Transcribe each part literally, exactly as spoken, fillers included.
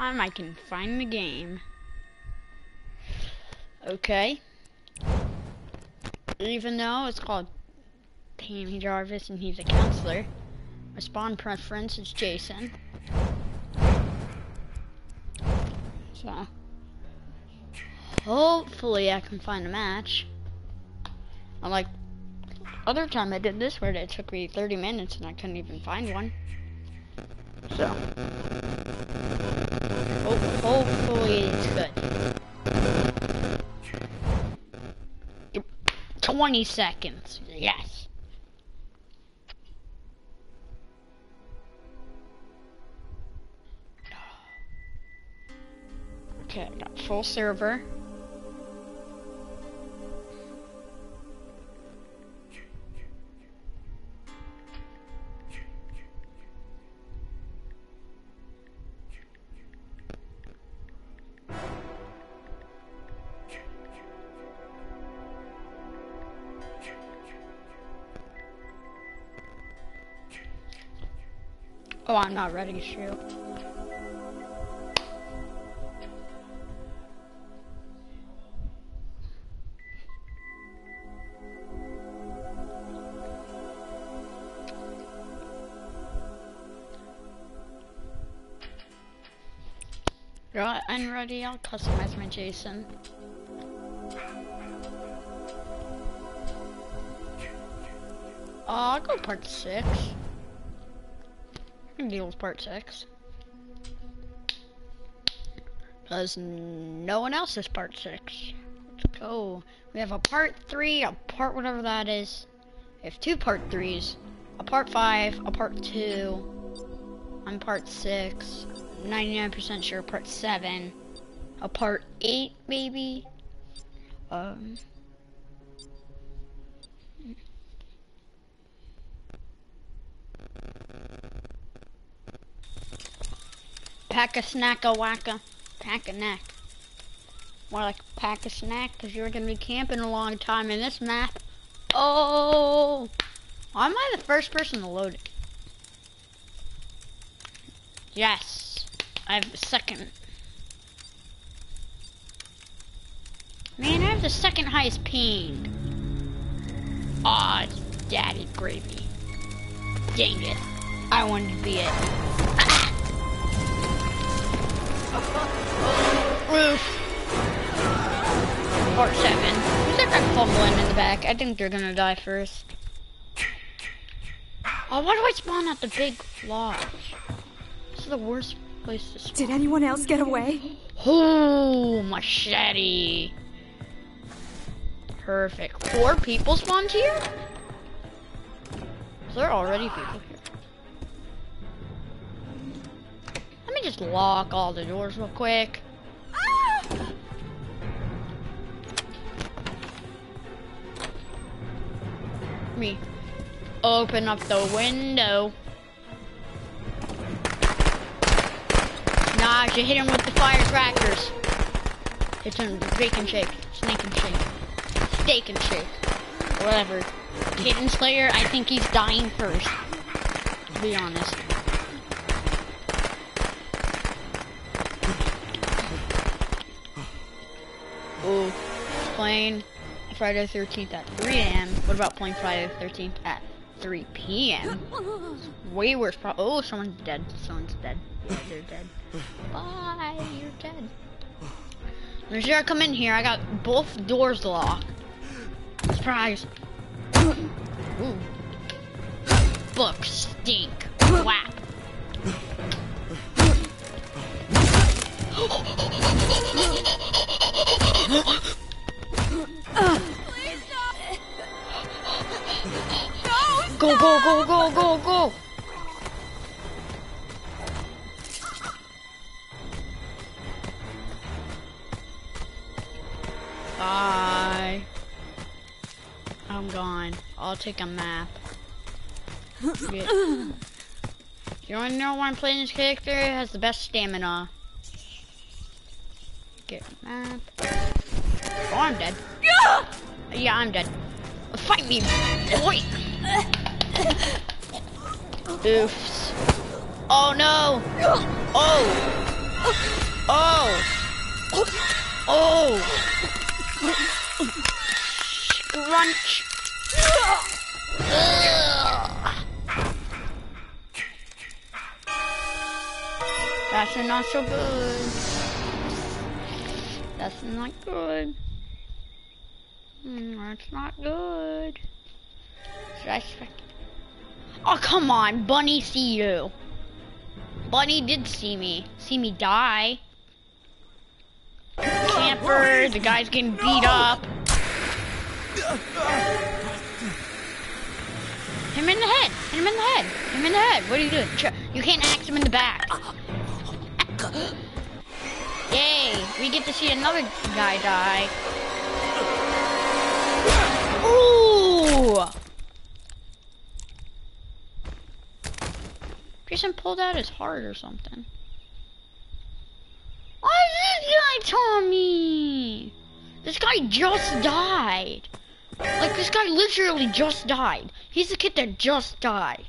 time I can find the game. Okay. Even though it's called Tammy Jarvis and he's a counselor, my spawn preference is Jason. So, hopefully I can find a match. Unlike other time I did this where it took me thirty minutes and I couldn't even find one. So, ho hopefully it's good. twenty seconds, yes. Okay, I got full server. Oh, I'm not ready to shoot. Right, I'm ready. I'll customize my Jason. Uh, I'll go part six. I can deal with part six. Because no one else is part six. Let's go. We have a part three, a part whatever that is. We have two part threes. A part five, a part two. I'm part six. ninety-nine percent sure part seven. A part eight maybe. Um... Pack a snack a wacka. Pack a neck. More like pack a snack, because you're going to be camping a long time in this map. Oh! Why am I the first person to load it? Yes. I have the second. Man, I have the second highest ping. Aw, it's daddy gravy. Dang it. I wanted to be it. Roof. Part seven. Who's that guy fumbling in the back? I think they're gonna die first. Oh, why do I spawn at the big lodge? This is the worst place to spawn. Did anyone else get away? Oh, machete. Perfect. Four people spawned here? Is there already people here? Let me just lock all the doors real quick. Ah! Let me open up the window. Nah, I should hit him with the firecrackers. Hit him with the bacon shake, snake and shake, steak and shake, whatever. Kitten Slayer, I think he's dying first, to be honest. Ooh, playing Friday the thirteenth at three A M What about playing Friday the thirteenth at three P M? Way worse. Pro oh, someone's dead. Someone's dead. Yeah, they're dead. Bye, you're dead. As soon as I come in here, I got both doors locked. Surprise. Ooh. Books stink. Whap. Go, go, go, go, go, go! Bye. I'm gone. I'll take a map. Yeah. You wanna know why I'm playing this character? It has the best stamina. Get a map. Oh, I'm dead. Yeah, I'm dead. Fight me, boy! Oofs. Oh no! Oh! Oh! Crunch! That's not so good. That's not good. Mm, that's not good. Should I expect? Oh, come on, Bunny, see you. Bunny did see me. See me die. Camper, the guy's getting beat up. Hit him in the head. Hit him in the head. Hit him in the head. What are you doing? You can't axe him in the back. Yay, we get to see another guy die. Ooh! Jason pulled out his heart or something. Why is this guy Tommy? This guy just died. Like, this guy literally just died. He's the kid that just died.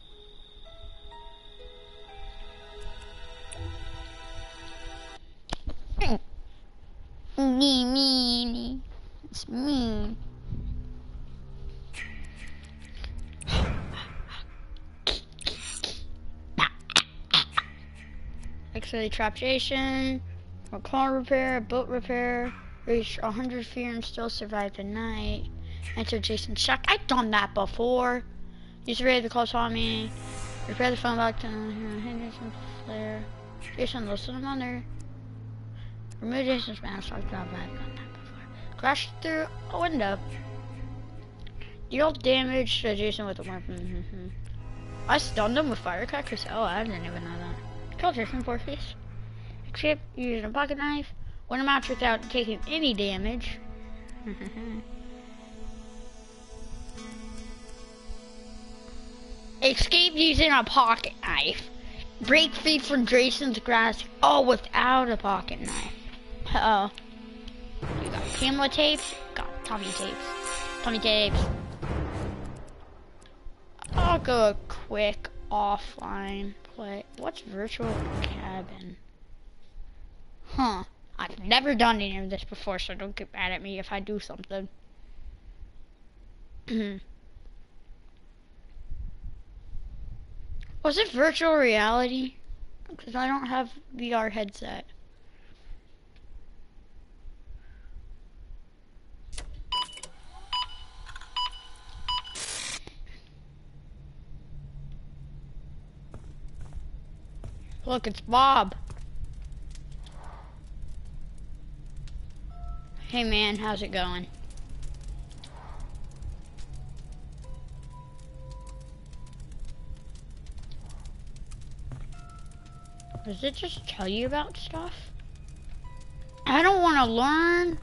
Me, me, it's me. X-ray trap Jason, a car repair, a boat repair, reach one hundred feet and still survive the night. Enter Jason's shack. I've done that before. Use the radio to call Tommy. Repair the phone back to him. Jason's flare. Jason, listen to him on there. Remove Jason's mask. I've done that before. Crash through a window. Deal damage to Jason with a weapon. Mm-hmm. I stunned him with firecrackers. Oh, I didn't even know that. Kill Jason for face. Escape using a pocket knife. Win a match without taking any damage. Escape using a pocket knife. Break free from Jason's grasp. Oh, without a pocket knife. Uh oh. You got Pamela tapes. Got Tommy tapes. Tommy tapes. I'll go a quick offline play. What's virtual cabin? Huh. I've never done any of this before, so don't get mad at me if I do something. Was it virtual reality? Because I don't have V R headset. Look, it's Bob. Hey man, how's it going? Does it just tell you about stuff? I don't want to learn.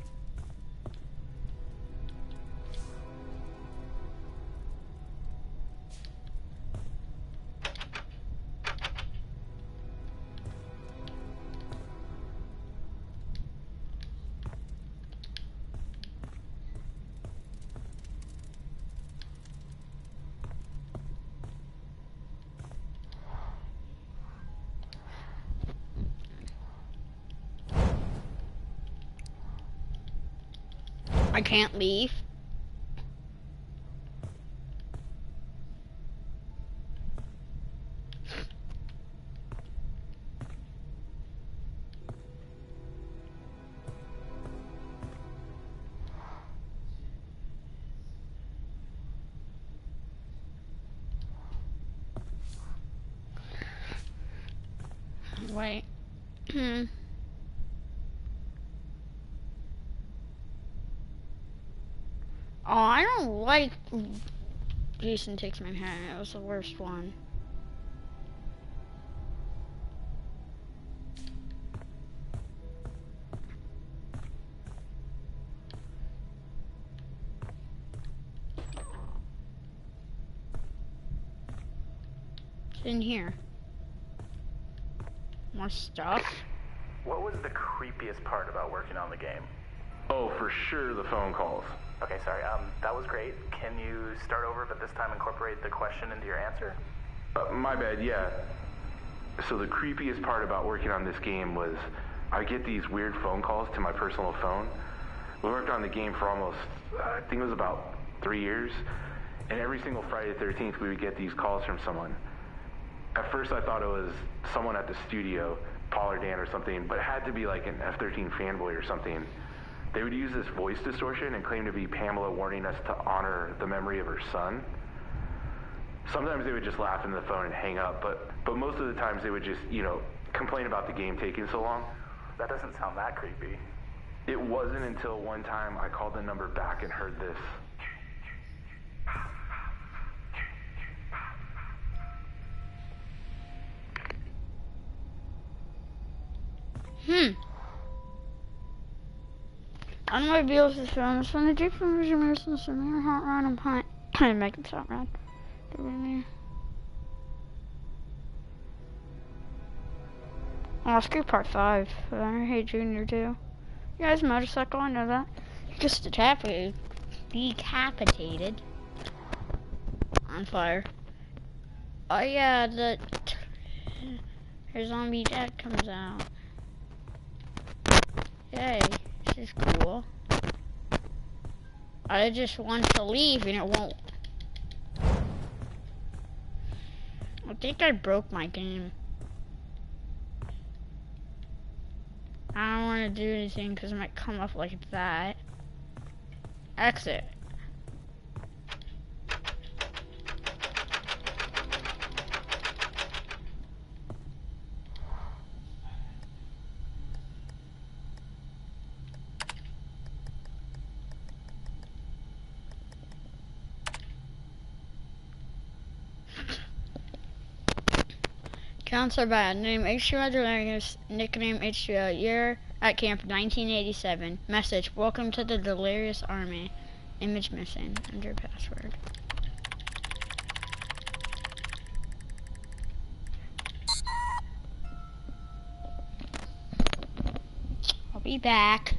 I can't leave. Wait. Hmm. Oh, I don't like Jason Takes My Hand. It was the worst one. It's in here. More stuff. What was the creepiest part about working on the game? Oh, for sure, the phone calls. Okay, sorry. Um, that was great. Can you start over, but this time incorporate the question into your answer? Uh, my bad, yeah. So the creepiest part about working on this game was I get these weird phone calls to my personal phone. We worked on the game for almost, uh, I think it was about three years. And every single Friday the thirteenth, we would get these calls from someone. At first, I thought it was someone at the studio, Paul or Dan or something, but it had to be like an F thirteen fanboy or something. They would use this voice distortion and claim to be Pamela warning us to honor the memory of her son. Sometimes they would just laugh into the phone and hang up, but, but most of the times they would just, you know, complain about the game taking so long. That doesn't sound that creepy. It wasn't until one time I called the number back and heard this. Hmm. On my wheels is filmed from the Jeep from the Mercy Samir Hot Rod and Pint. I make it sound rad. Oh, skate part five. I hate Junior too. You guys motorcycle, I know that. Just decapitated. Decapitated. On fire. Oh yeah, the her zombie dad comes out. Yay, this is cool. I just want to leave and it won't. I think I broke my game. I don't want to do anything because it might come up like that. Exit. Counts are bad. Name H two O Delirious. Nickname H two O. Year at camp nineteen eighty-seven. Message: Welcome to the Delirious Army. Image missing. Enter password. I'll be back.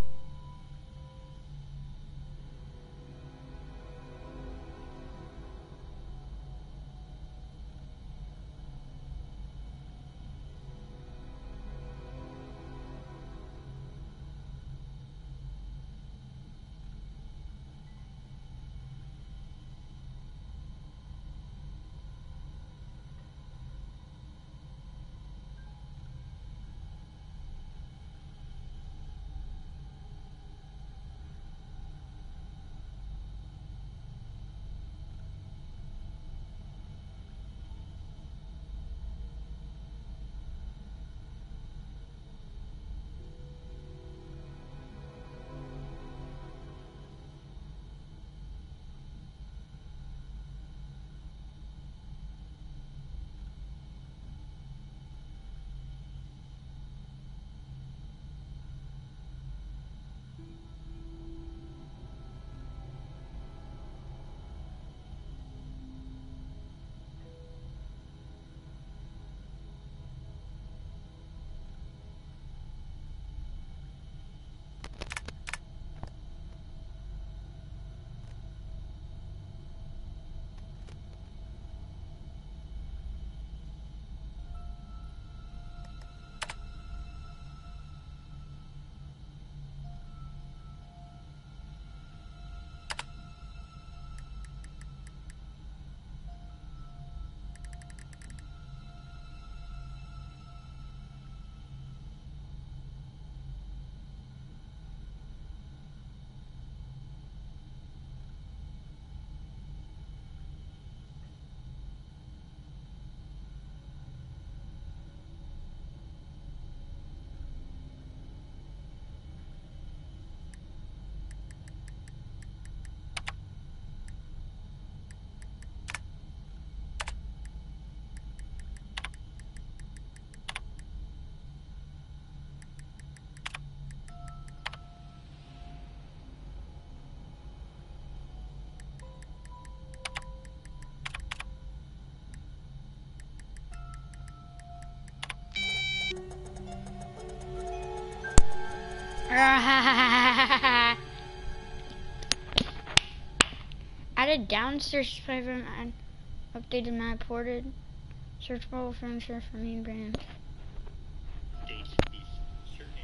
Added downstairs favorite and updated map ported. Search mobile furniture for main brand. Update these search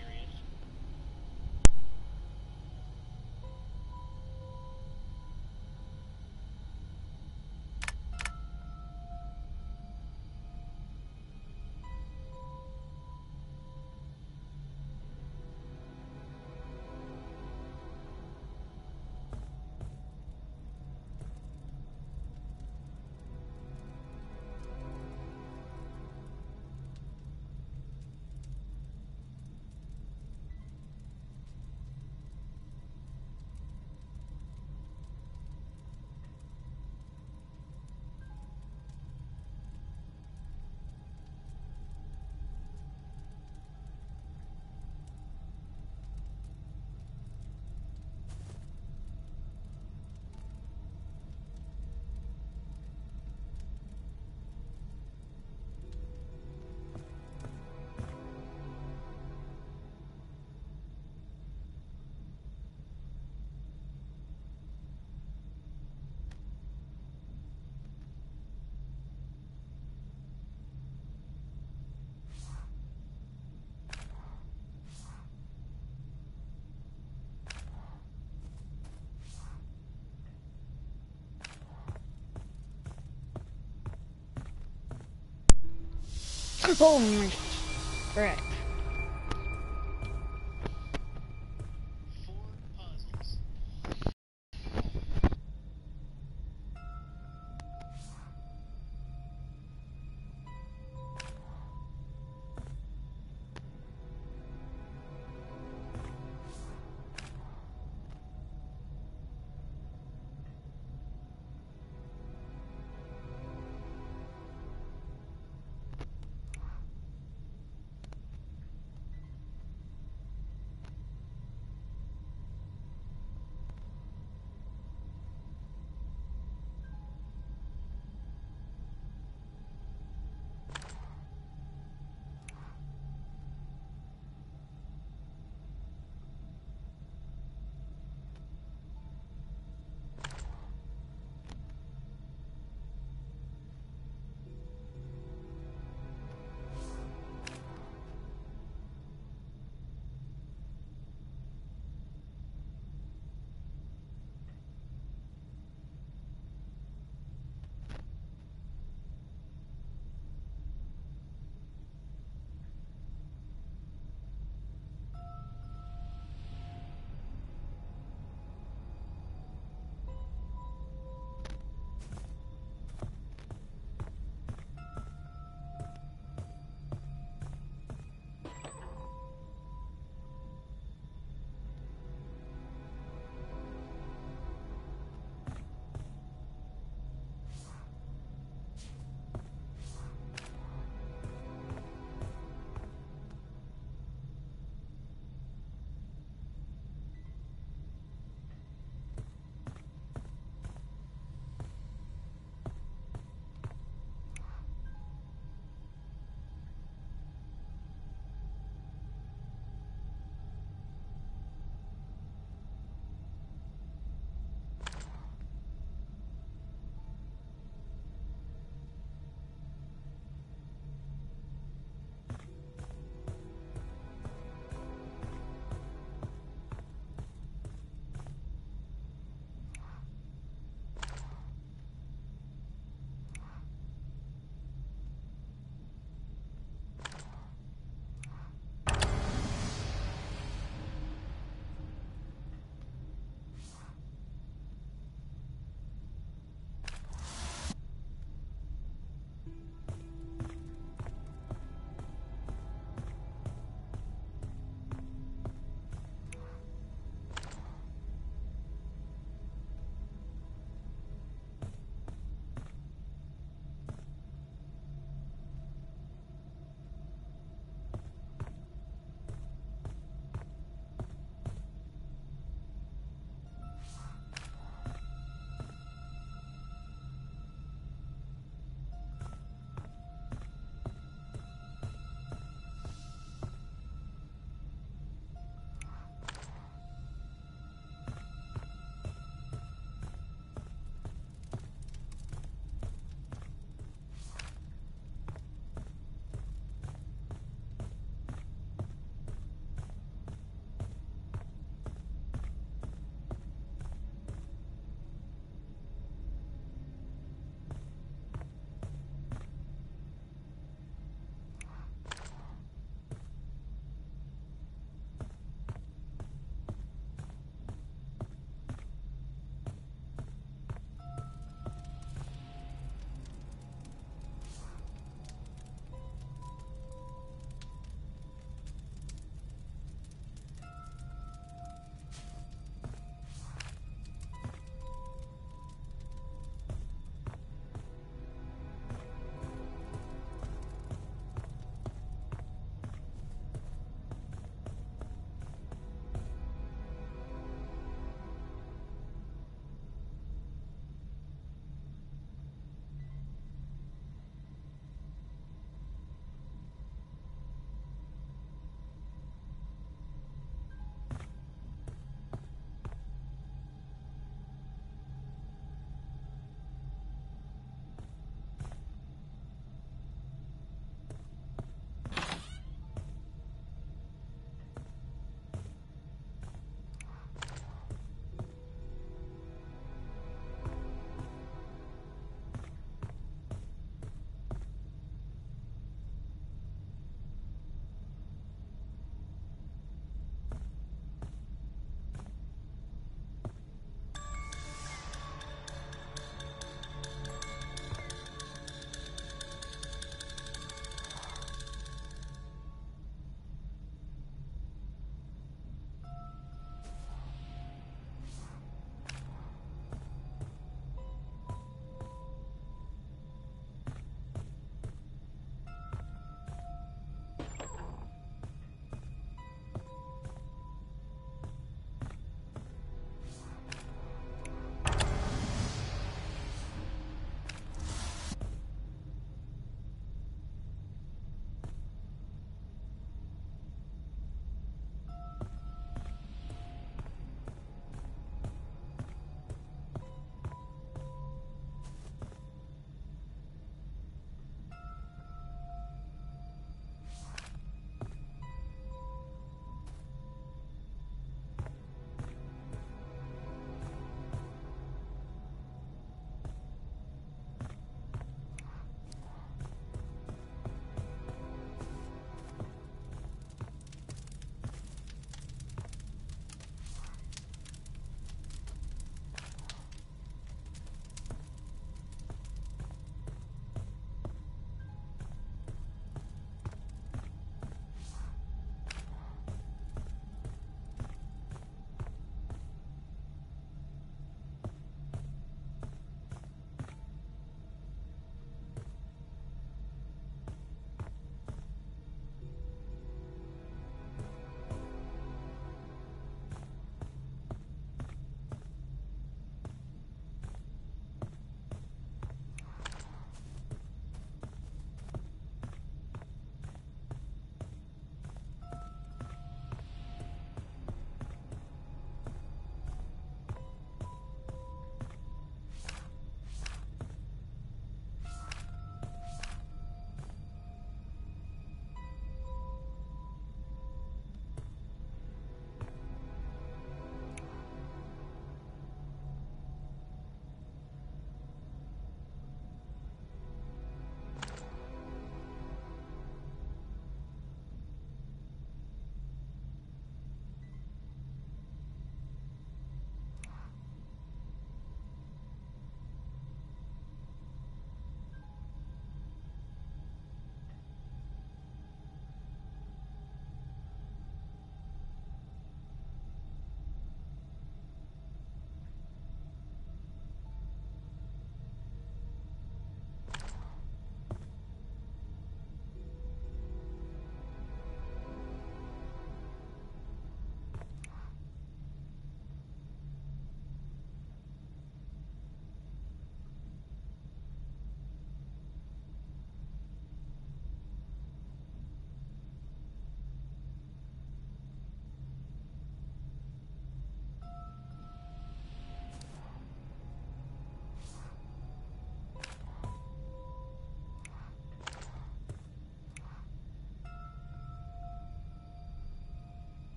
Oh my frick.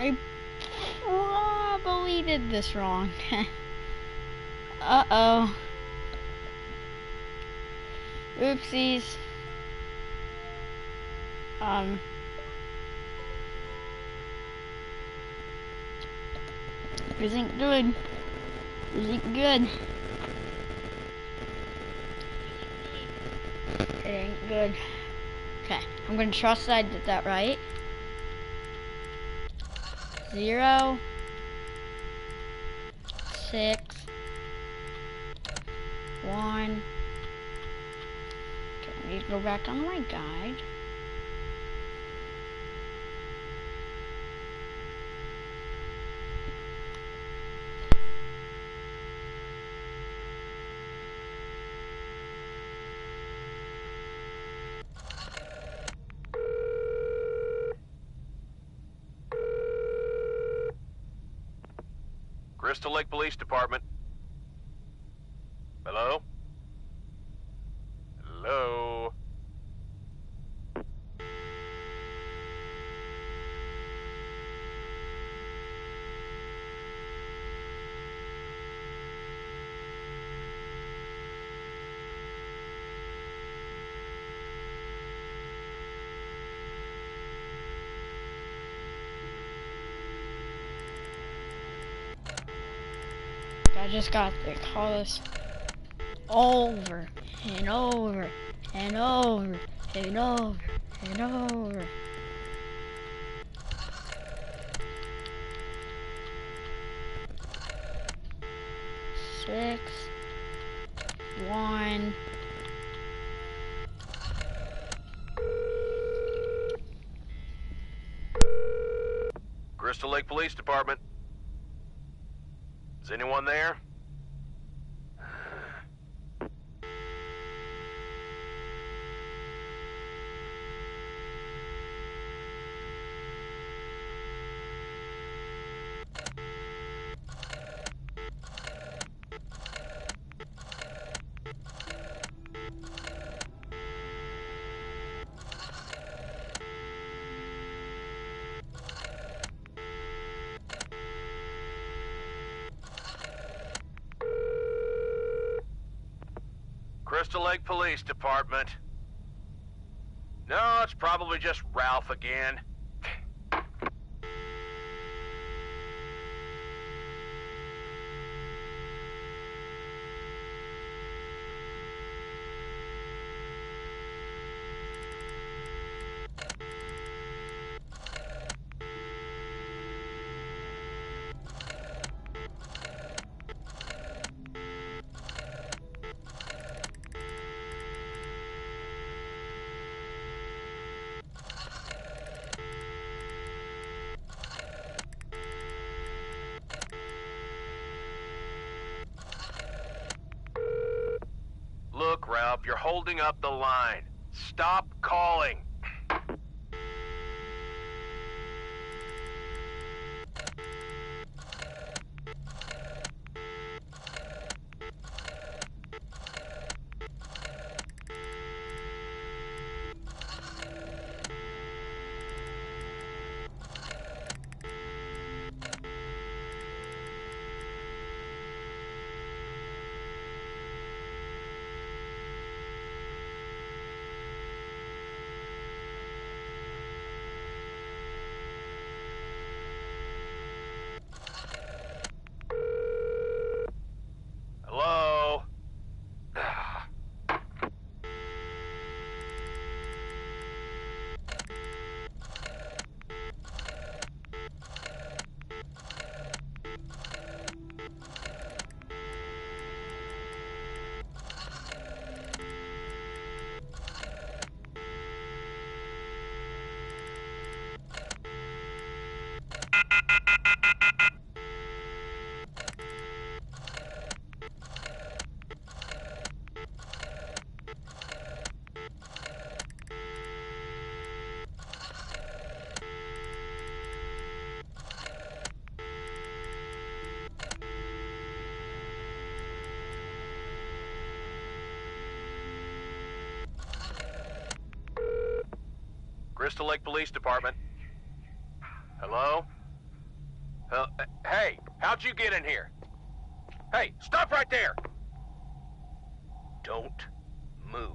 I probably did this wrong. Uh-oh. Oopsies. Um. This ain't good. This ain't good. It ain't good. Okay, I'm gonna trust that I did that right. Zero. Six. One. Okay, I need to go back on my guide. Crystal Lake Police Department. Hello? Hello? I just got to call this over and over and over and over and over. Six, one. Crystal Lake Police Department. Is anyone there? Crystal Lake Police Department. No, it's probably just Ralph again. Look, Ralph, you're holding up the line. Stop calling. Hello? Crystal Lake Police Department. Hello? Uh, hey, how'd you get in here? Hey, stop right there! Don't move.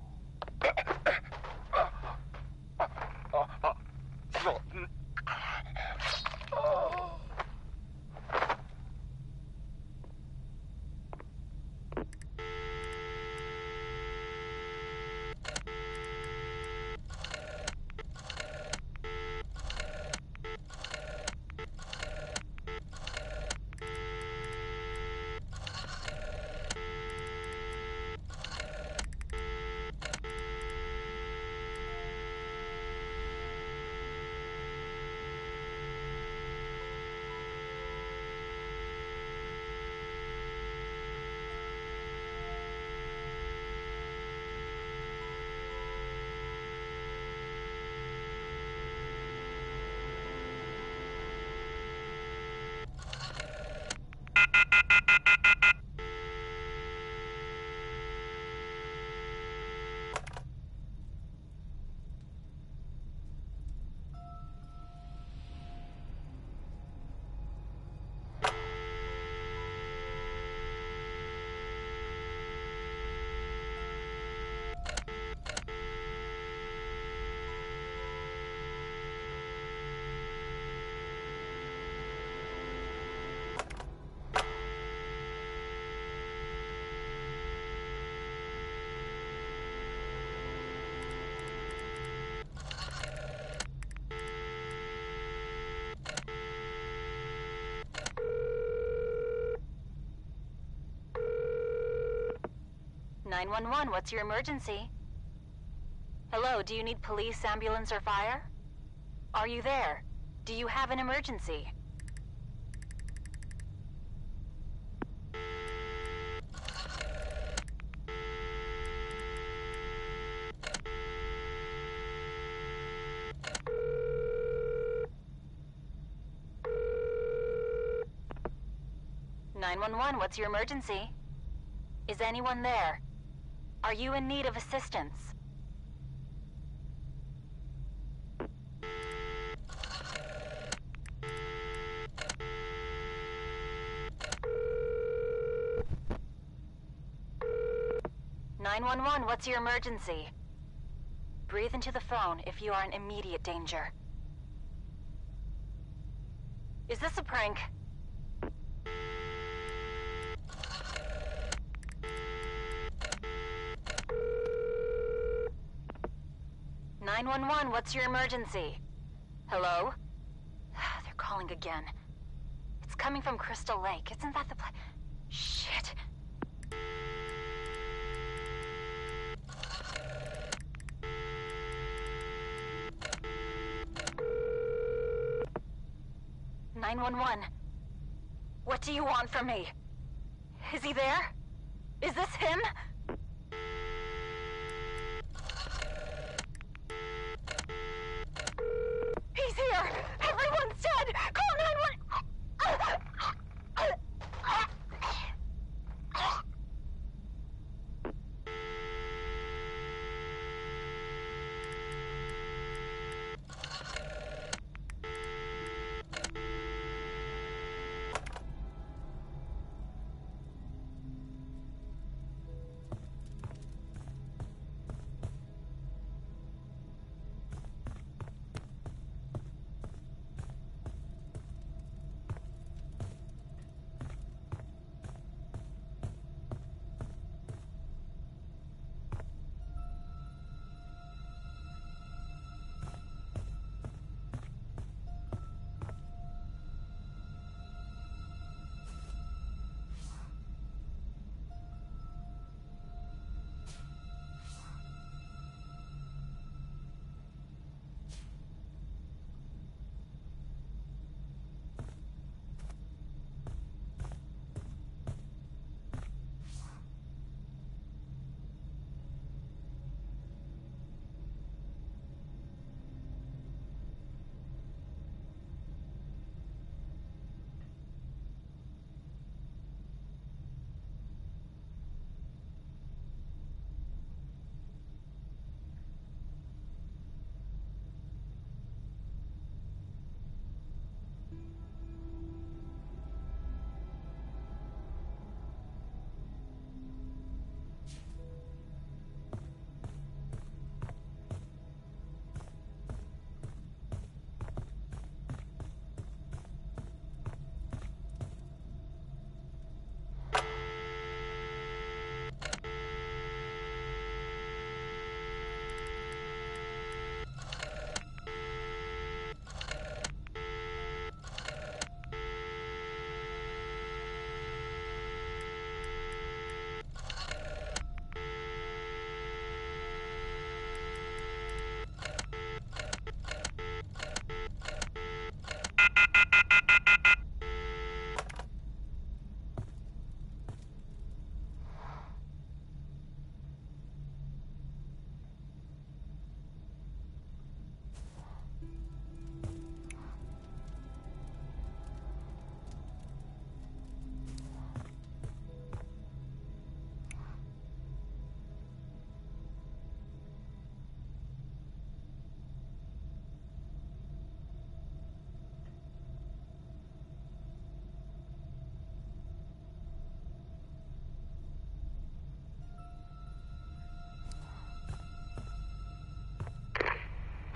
nine one one, what's your emergency? Hello, do you need police, ambulance, or fire? Are you there? Do you have an emergency? nine one one, what's your emergency? Is anyone there? Are you in need of assistance? nine one one, what's your emergency? Breathe into the phone if you are in immediate danger. Is this a prank? nine one one, what's your emergency? Hello? They're calling again. It's coming from Crystal Lake. Isn't that the pla- Shit. nine one one. What do you want from me? Is he there? Is this him? He's here! Everyone's dead! Call nine one one!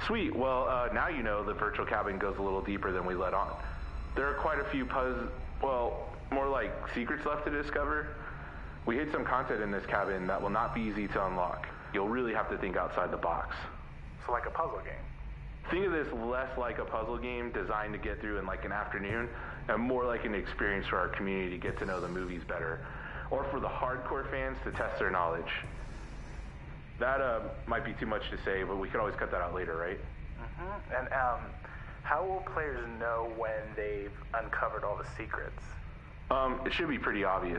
Sweet. Well, uh, now you know the virtual cabin goes a little deeper than we let on. There are quite a few puzz... well, more like secrets left to discover. We hid some content in this cabin that will not be easy to unlock. You'll really have to think outside the box. So like a puzzle game. Think of this less like a puzzle game designed to get through in like an afternoon, and more like an experience for our community to get to know the movies better, or for the hardcore fans to test their knowledge. That uh, might be too much to say, but we could always cut that out later, right? Mm-hmm. And um, how will players know when they've uncovered all the secrets? Um, it should be pretty obvious.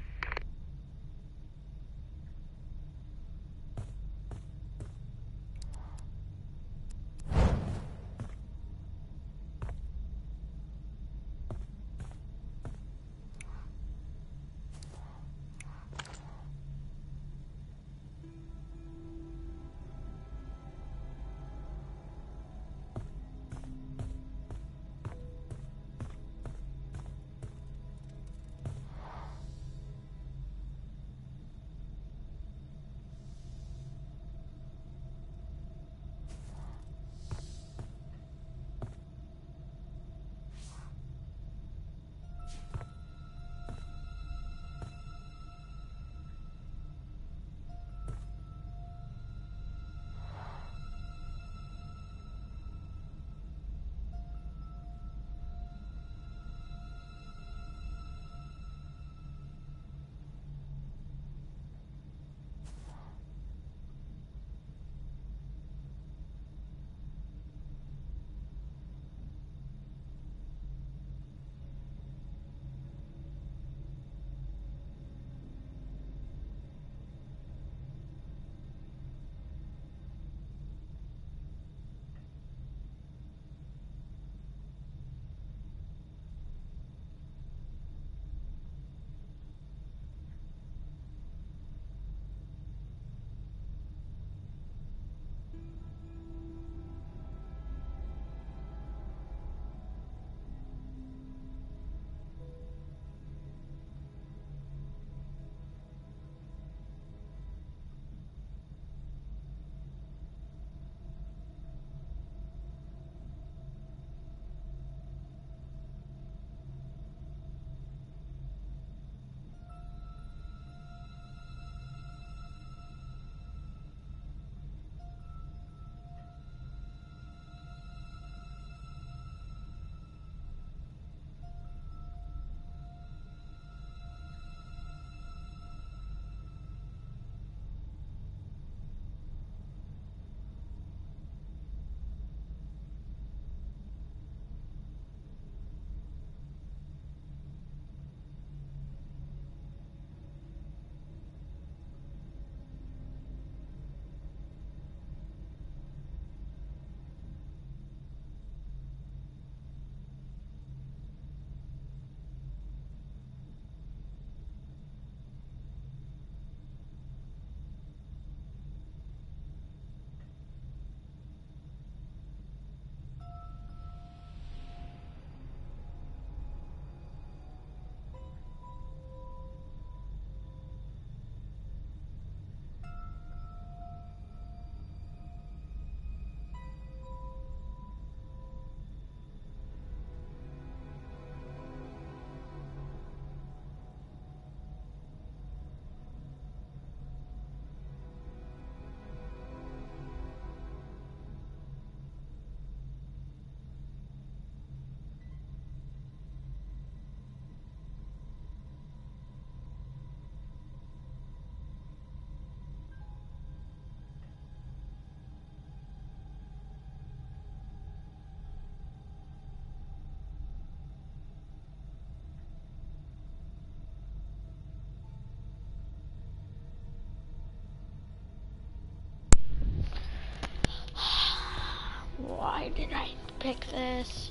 Why did I pick this?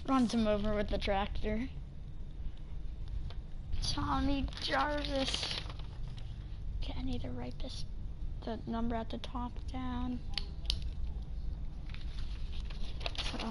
Runs him over with the tractor. Tammy Jarvis. Okay, I need to write this, the number at the top down. So.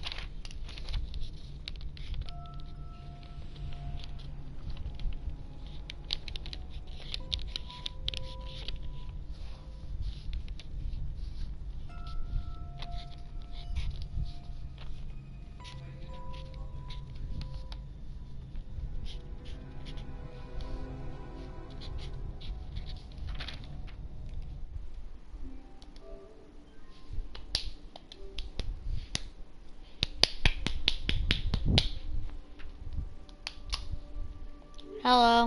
Hello.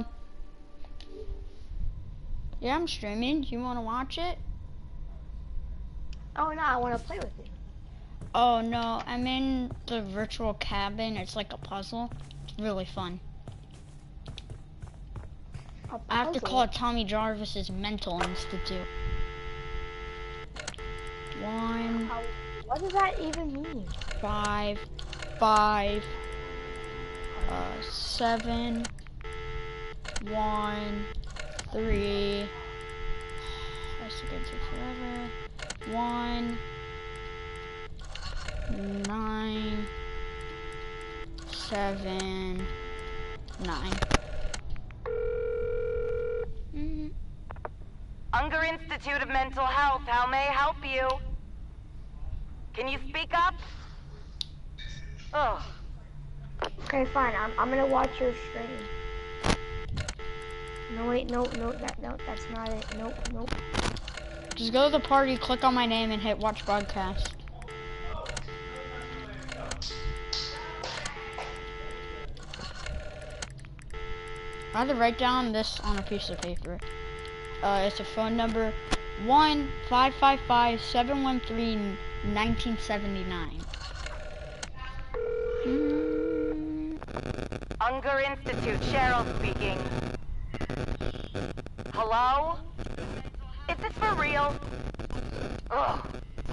Yeah, I'm streaming. Do you want to watch it? Oh no, I want to play with you. Oh no, I'm in the virtual cabin. It's like a puzzle. It's really fun. A I have to puzzle? call it Tammy Jarvis's Mental Institute. One, How, what does that even mean? five, five, uh, seven, one, three. That's gonna take forever. One, nine, seven, nine. Mm. Unger Institute of Mental Health, how may I help you? Can you speak up? Oh. Okay, fine. I'm I'm gonna watch your stream. No wait, no, no, that no, that's not it. Nope, nope. Just go to the party, click on my name, and hit watch broadcast. I had to write down this on a piece of paper. Uh, it's a phone number one five five five seven one three nineteen seventy nine. Unger Institute, Cheryl speaking. Hello? Is this for real? Ugh.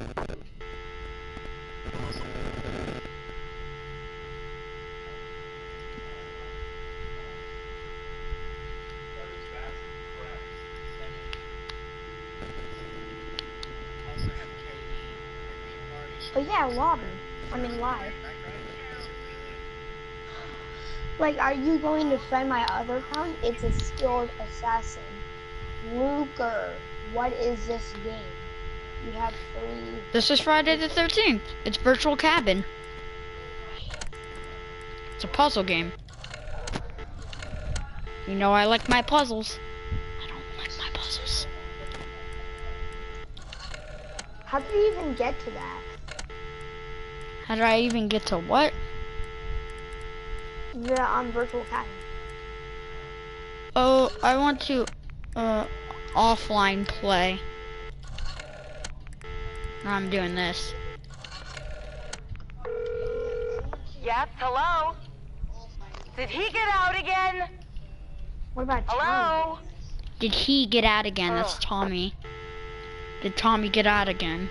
Oh yeah, lobby. I mean live. Like, are you going to friend my other account? It's a skilled assassin. Luker, what is this game? You have three. This is Friday the thirteenth. It's virtual cabin. It's a puzzle game. You know I like my puzzles. I don't like my puzzles. How did you even get to that? How did I even get to what? The um, virtual cabin. Oh, I want to uh offline play. I'm doing this. Yes, hello? Did he get out again? What about Hello? Did he get out again? That's Oh. Tommy. Did Tommy get out again?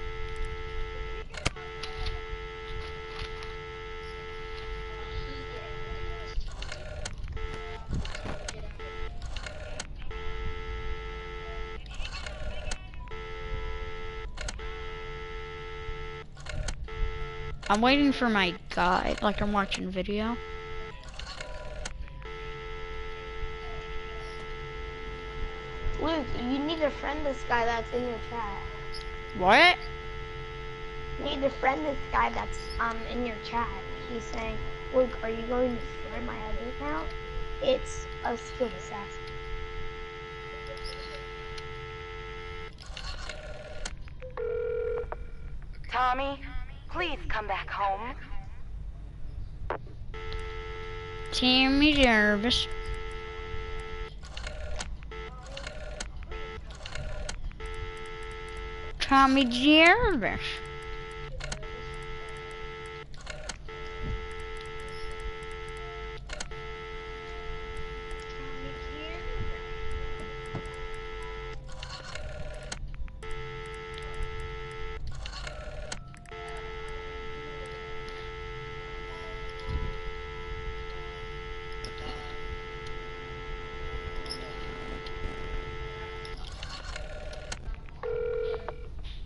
I'm waiting for my guide, like I'm watching video. Luke, you need to friend this guy that's in your chat. What? You need to friend this guy that's um in your chat. He's saying, Luke, are you going to friend my other account? It's a skilled assassin. Tommy, please come back home. Tammy Jarvis. Tammy Jarvis.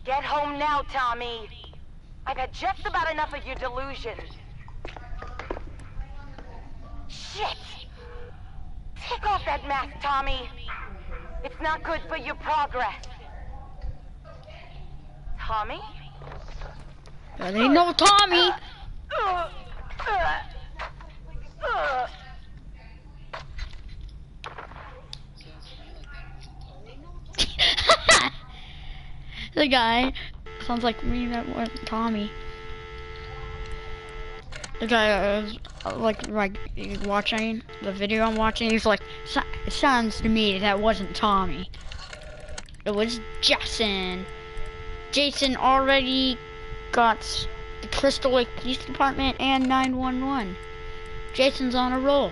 Get home now, Tommy. I've had just about enough of your delusions. Shit! Take off that mask, Tommy. It's not good for your progress. Tommy? That ain't no Tommy. Uh, uh, uh. The guy sounds like me. That wasn't Tommy. The guy was uh, like like watching the video I'm watching. He's like, "So- it sounds to me that wasn't Tommy. It was Jason. Jason already got the Crystal Lake Police Department and nine one one. Jason's on a roll."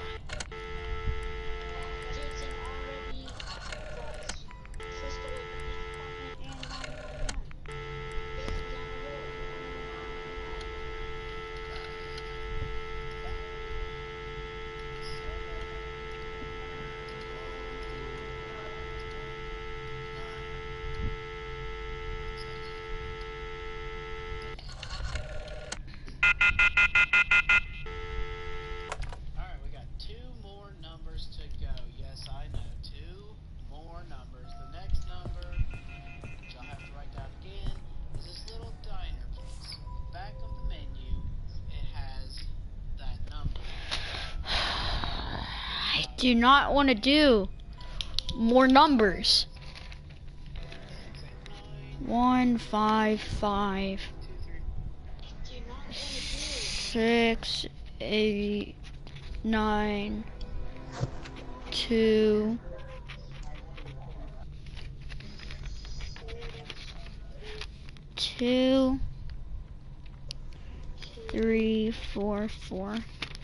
Alright, we got two more numbers to go. Yes, I know. Two more numbers. The next number, which I'll have to write down again, is this little diner place. Back of the menu, it has that number. I do not want to do more numbers. One, five, five, six, eight, nine, two, two, three, four, four.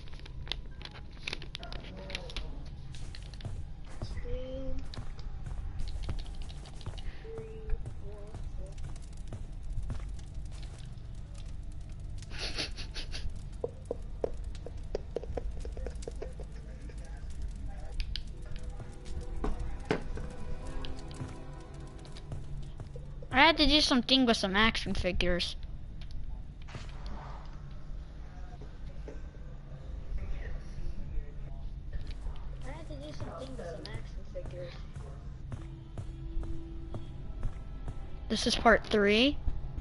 I had to do something with some action figures. I had to do something with some action figures. This is part three.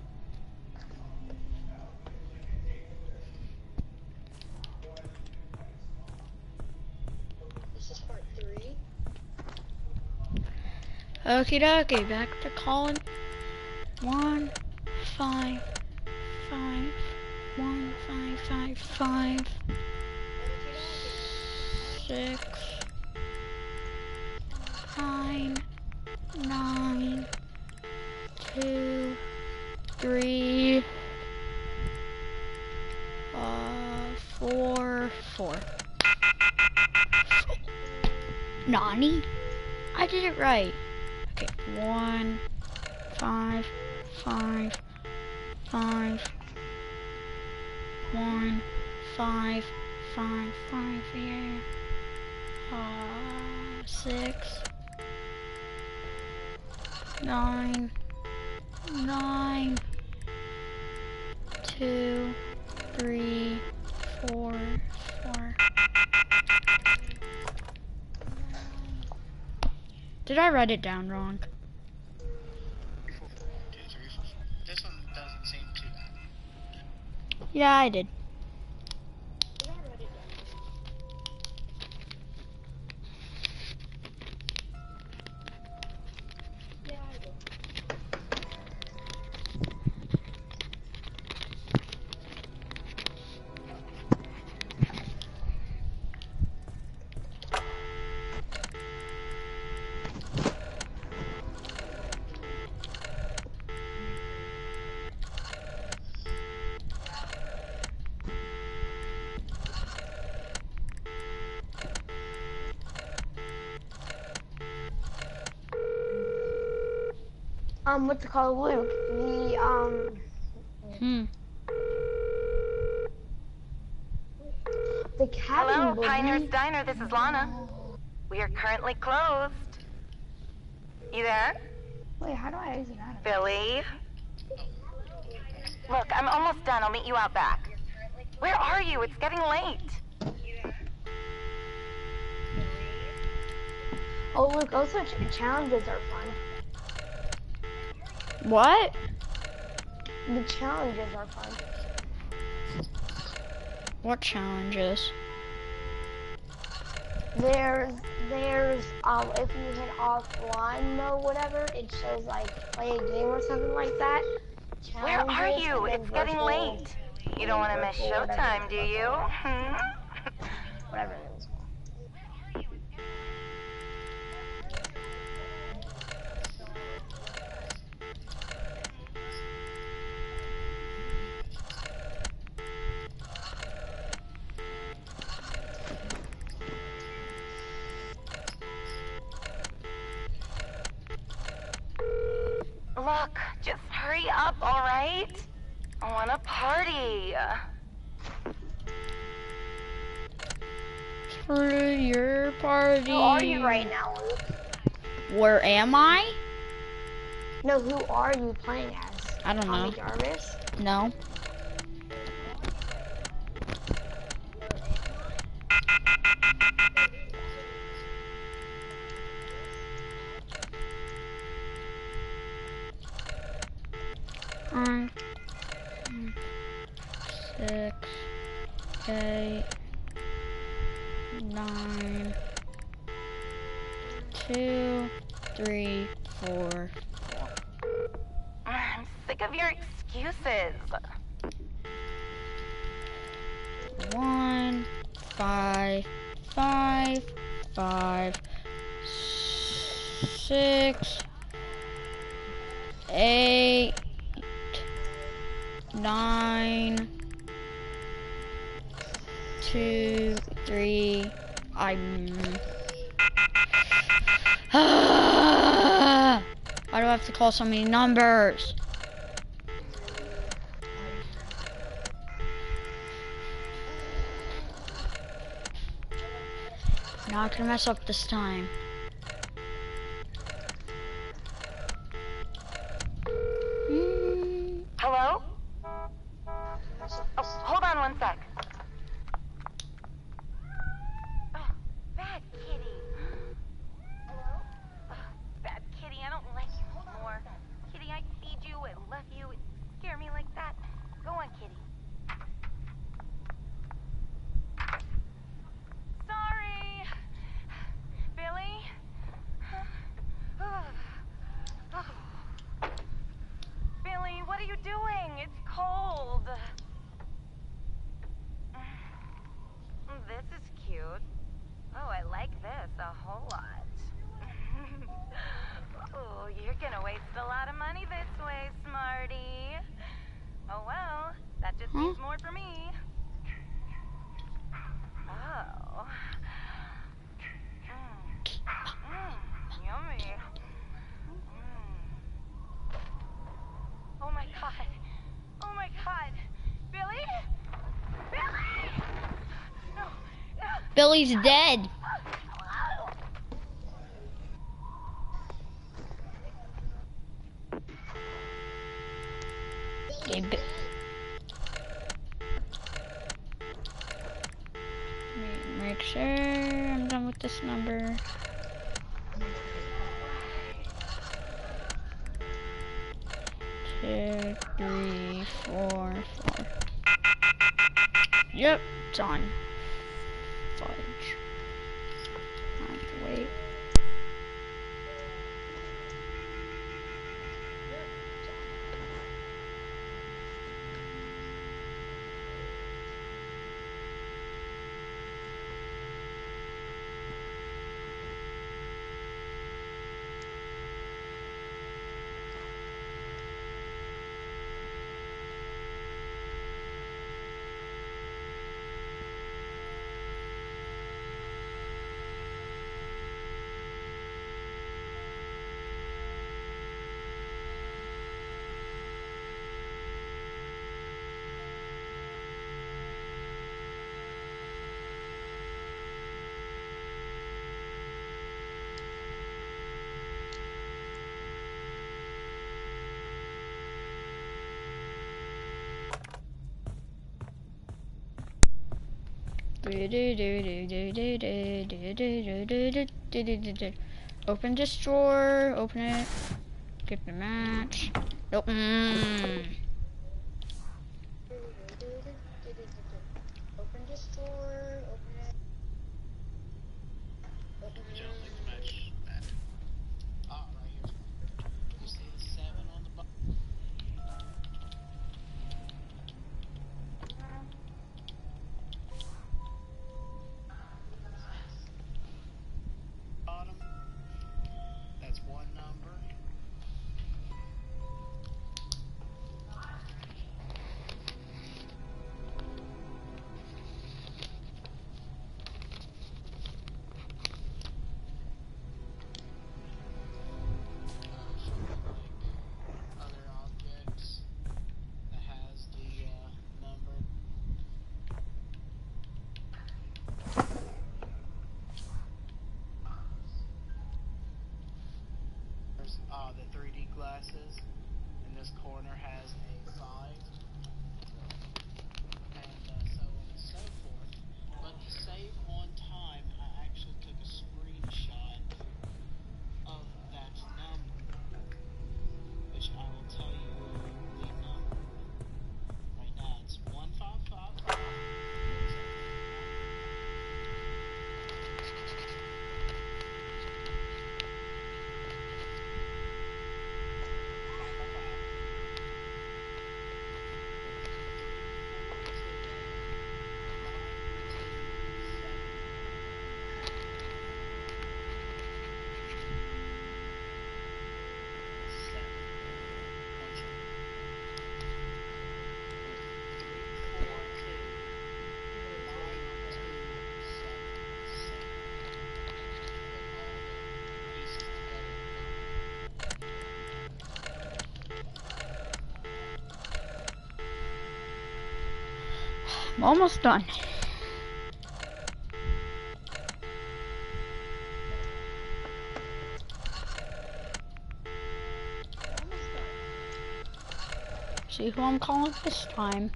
This is part three. Okie dokie, back to calling. One, five, five, one, five, five, five, six, nine, nine, two, three, uh, four, four. Nani? I did it right. Okay, one, five, five, five, one, five, five, five, yeah. Uh, six, nine, nine, two, three, four, four. Did I write it down wrong? This one doesn't seem too bad. Yeah, I did. Um, what's it called, Luke? The, um... Hmm. The cabin Hello, will Pinehurst be... Diner, this is Lana. We are currently closed. You there? Wait, how do I exit out of it? Billy? Look, I'm almost done. I'll meet you out back. Where are you? It's getting late. Oh look, also ch challenges are fun. What? The challenges are fun. What challenges? There's, there's, um, if you hit offline mode, whatever, it shows like play a game or something like that. Where are Challenges, you? and then It's getting virtual, late. You don't and want to miss virtual whatever, showtime, do you? virtual, Hmm? whatever it was. Look, just hurry up, all right? I want to party. For your party. Who are you right now, Luke? Where am I? No, who are you playing as? I don't Tammy know. Jarvis? No. Um, six, eight, nine, two, three, four. I'm sick of your excuses. One, five, five, five, six, eight, nine, two, three. I'm. Why do I have to call so many numbers? Not gonna mess up this time. Mm. Hello? Oh, hold on one sec. Oh, bad kitty. Hello? Oh, bad kitty, I don't like you anymore. Kitty, I feed you, I love you, and scare me like that. Go on, kitty. Sorry. Billy? Billy, what are you doing? It's cold. This is cute. Oh, I like this a whole lot. Oh, you're gonna waste a lot of money this way, smarty. Oh well, that just means more for me. Oh. Mm. Mm, yummy. Mm. Oh my god. Oh my god. Billy? Billy! No, no. Billy's dead. Okay, Bi- Make sure I'm done with this number. Two, three, four, four. Yep, it's on. Fudge. I have to wait. Open this drawer. Open it. Get the match. Nope. Mm. Open this drawer. Open it. Open Which I don't think the match mattered. Ah, right here's one. You see the seven on the bottom? Bottom. That's one number. Other objects that has the uh, number. There's uh, the three D glasses, and this corner has a five, and uh, so on and so forth. But to save on time, I actually took a screenshot of that number, which I will tell you the number. Right now it's one five five five. I'm almost done. See who I'm calling this time.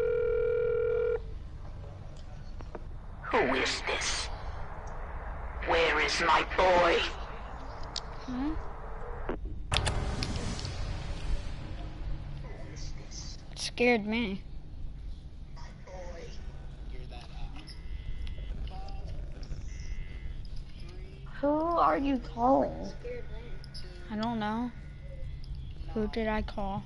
Who is this? Where is my boy? Hmm? It scared me. Who are you calling? I don't know. Who did I call?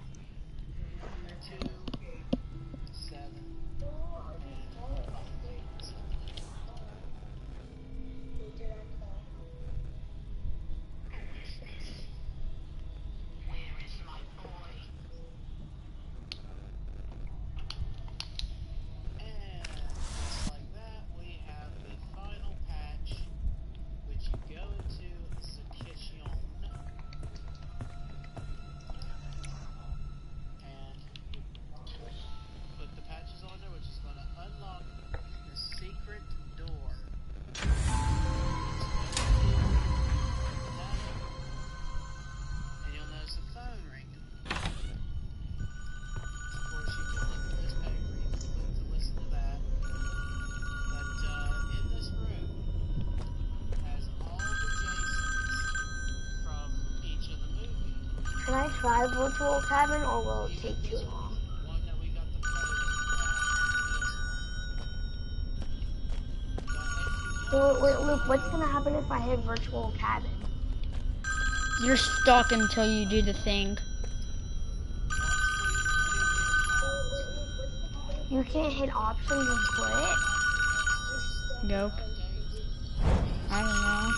Can I try virtual cabin or will it take too long? Wait, wait, Luke, what's gonna happen if I hit virtual cabin? You're stuck until you do the thing. You can't hit options and quit? Nope. I don't know.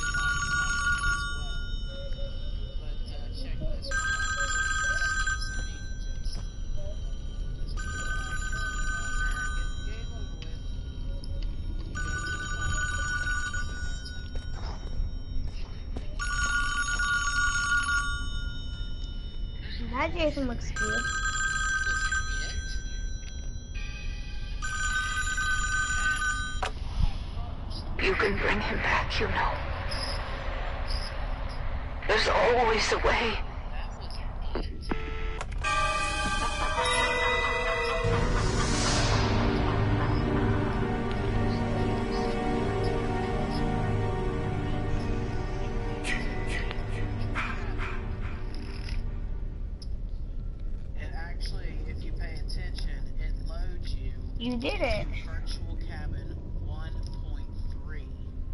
That Jason looks cool. You can bring him back, you know. There's always a way. you did it. Virtual cabin one point three.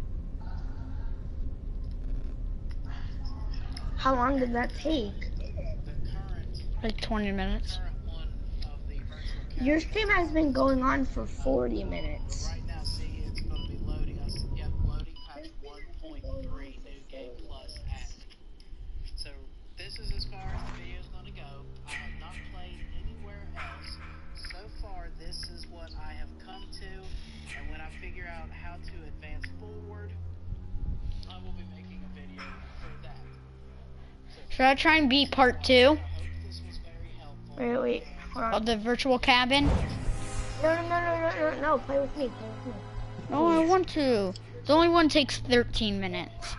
How long did that take? The current, Like twenty minutes. current one of the virtual cabin. Your stream has been going on for forty minutes. Right now, see, it's going to be loading us. Yep, loading patch one point three, new game plus added. So this is as far as the video is going to go. I have not played anywhere else. So far, this is what I have come to, and when I figure out how to advance forward, I will be making a video for that. So Should I try and beat part two I hope this was very helpful. Wait, wait, hold on. of the virtual cabin? No, no, no, no, no, no, no, play with me, play with me. No, I want to. The only one takes thirteen minutes.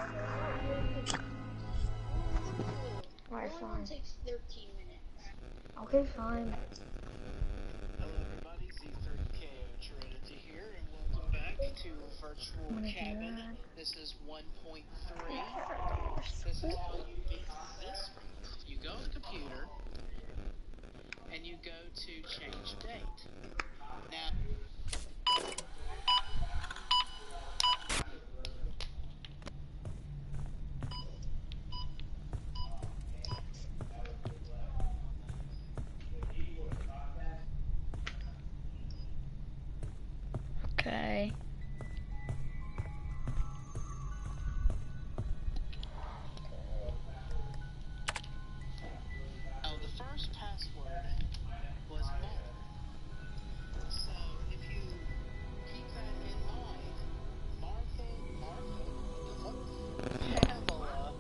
Alright, fine. Okay, fine. Hello everybody, Z thirty K Trinity here, and welcome back to Virtual Cabin. This is one point three. This is how you beat this route. You go to computer, and you go to change date. Now, Okay. oh, the first password was Martha. So if you keep that in mind, Martha, Martha, Pamela.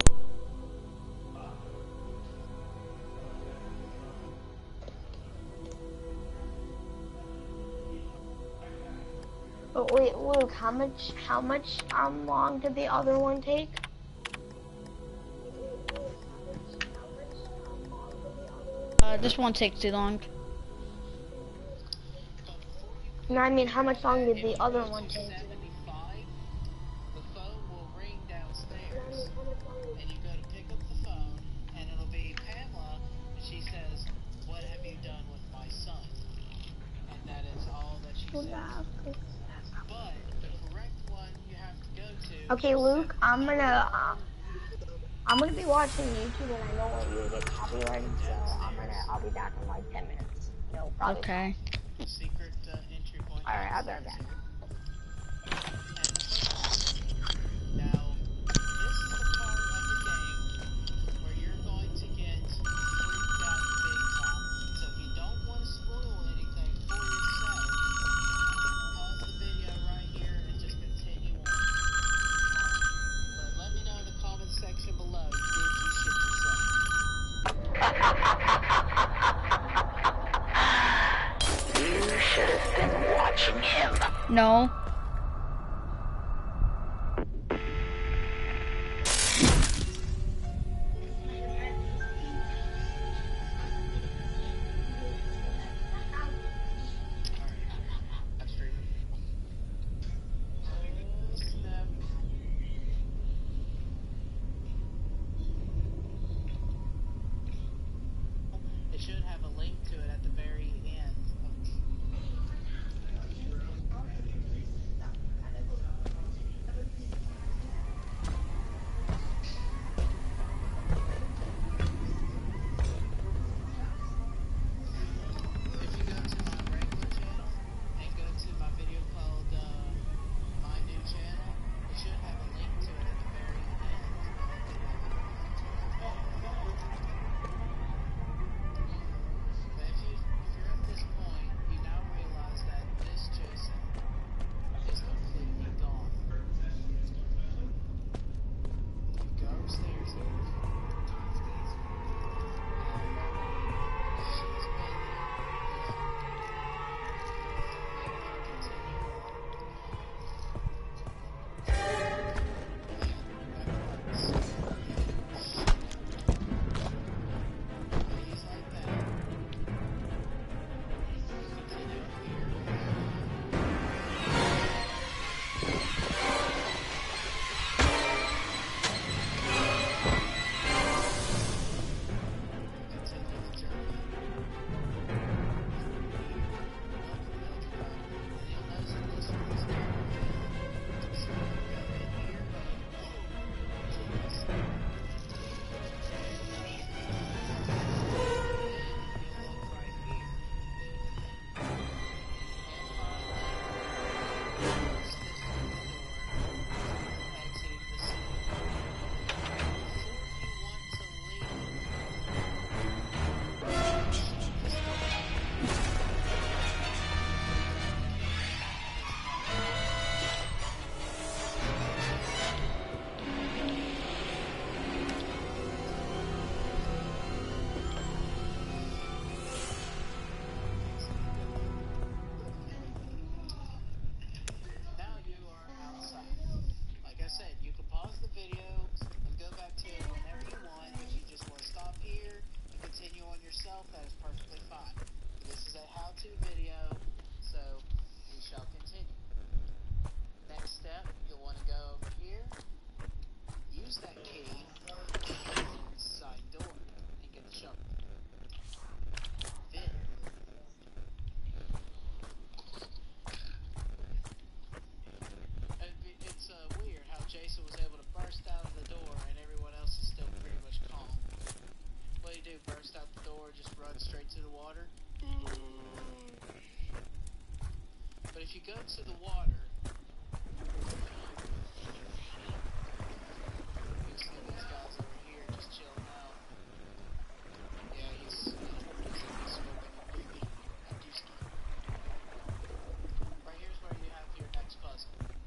But wait, Luke, how much, how much, um, long did the other one take? Uh, this won't take too long. No, I mean, how much long did the other one take? seventy-five, the phone will ring downstairs, and you go to pick up the phone, and it'll be Pamela, and she says, "What have you done with my son?" And that is all that she says. But the correct one you have to go to. Okay, Luke, I'm gonna, um, I'm gonna be watching YouTube, and I don't want you to get copyrighted, so I'm gonna, I'll be back in like ten minutes. No, probably. Okay. Secret uh, entry point. Alright, I'll be right back. Now, this is the part of the game where you're going to get freaked out big time. So if you don't want to spoil anything for yourself, pause the video right here and just continue on. But let me know in the comment section below, did you shit yourself? You should have been watching him. No. I'm streaming. Oh, snap. It should have a link to it at the very end. if you go to the water, you'll see these guys over here just chilling out. Yeah, he's, he's, he's smoking a doobie, a dooski. Right here's where you have your next puzzle.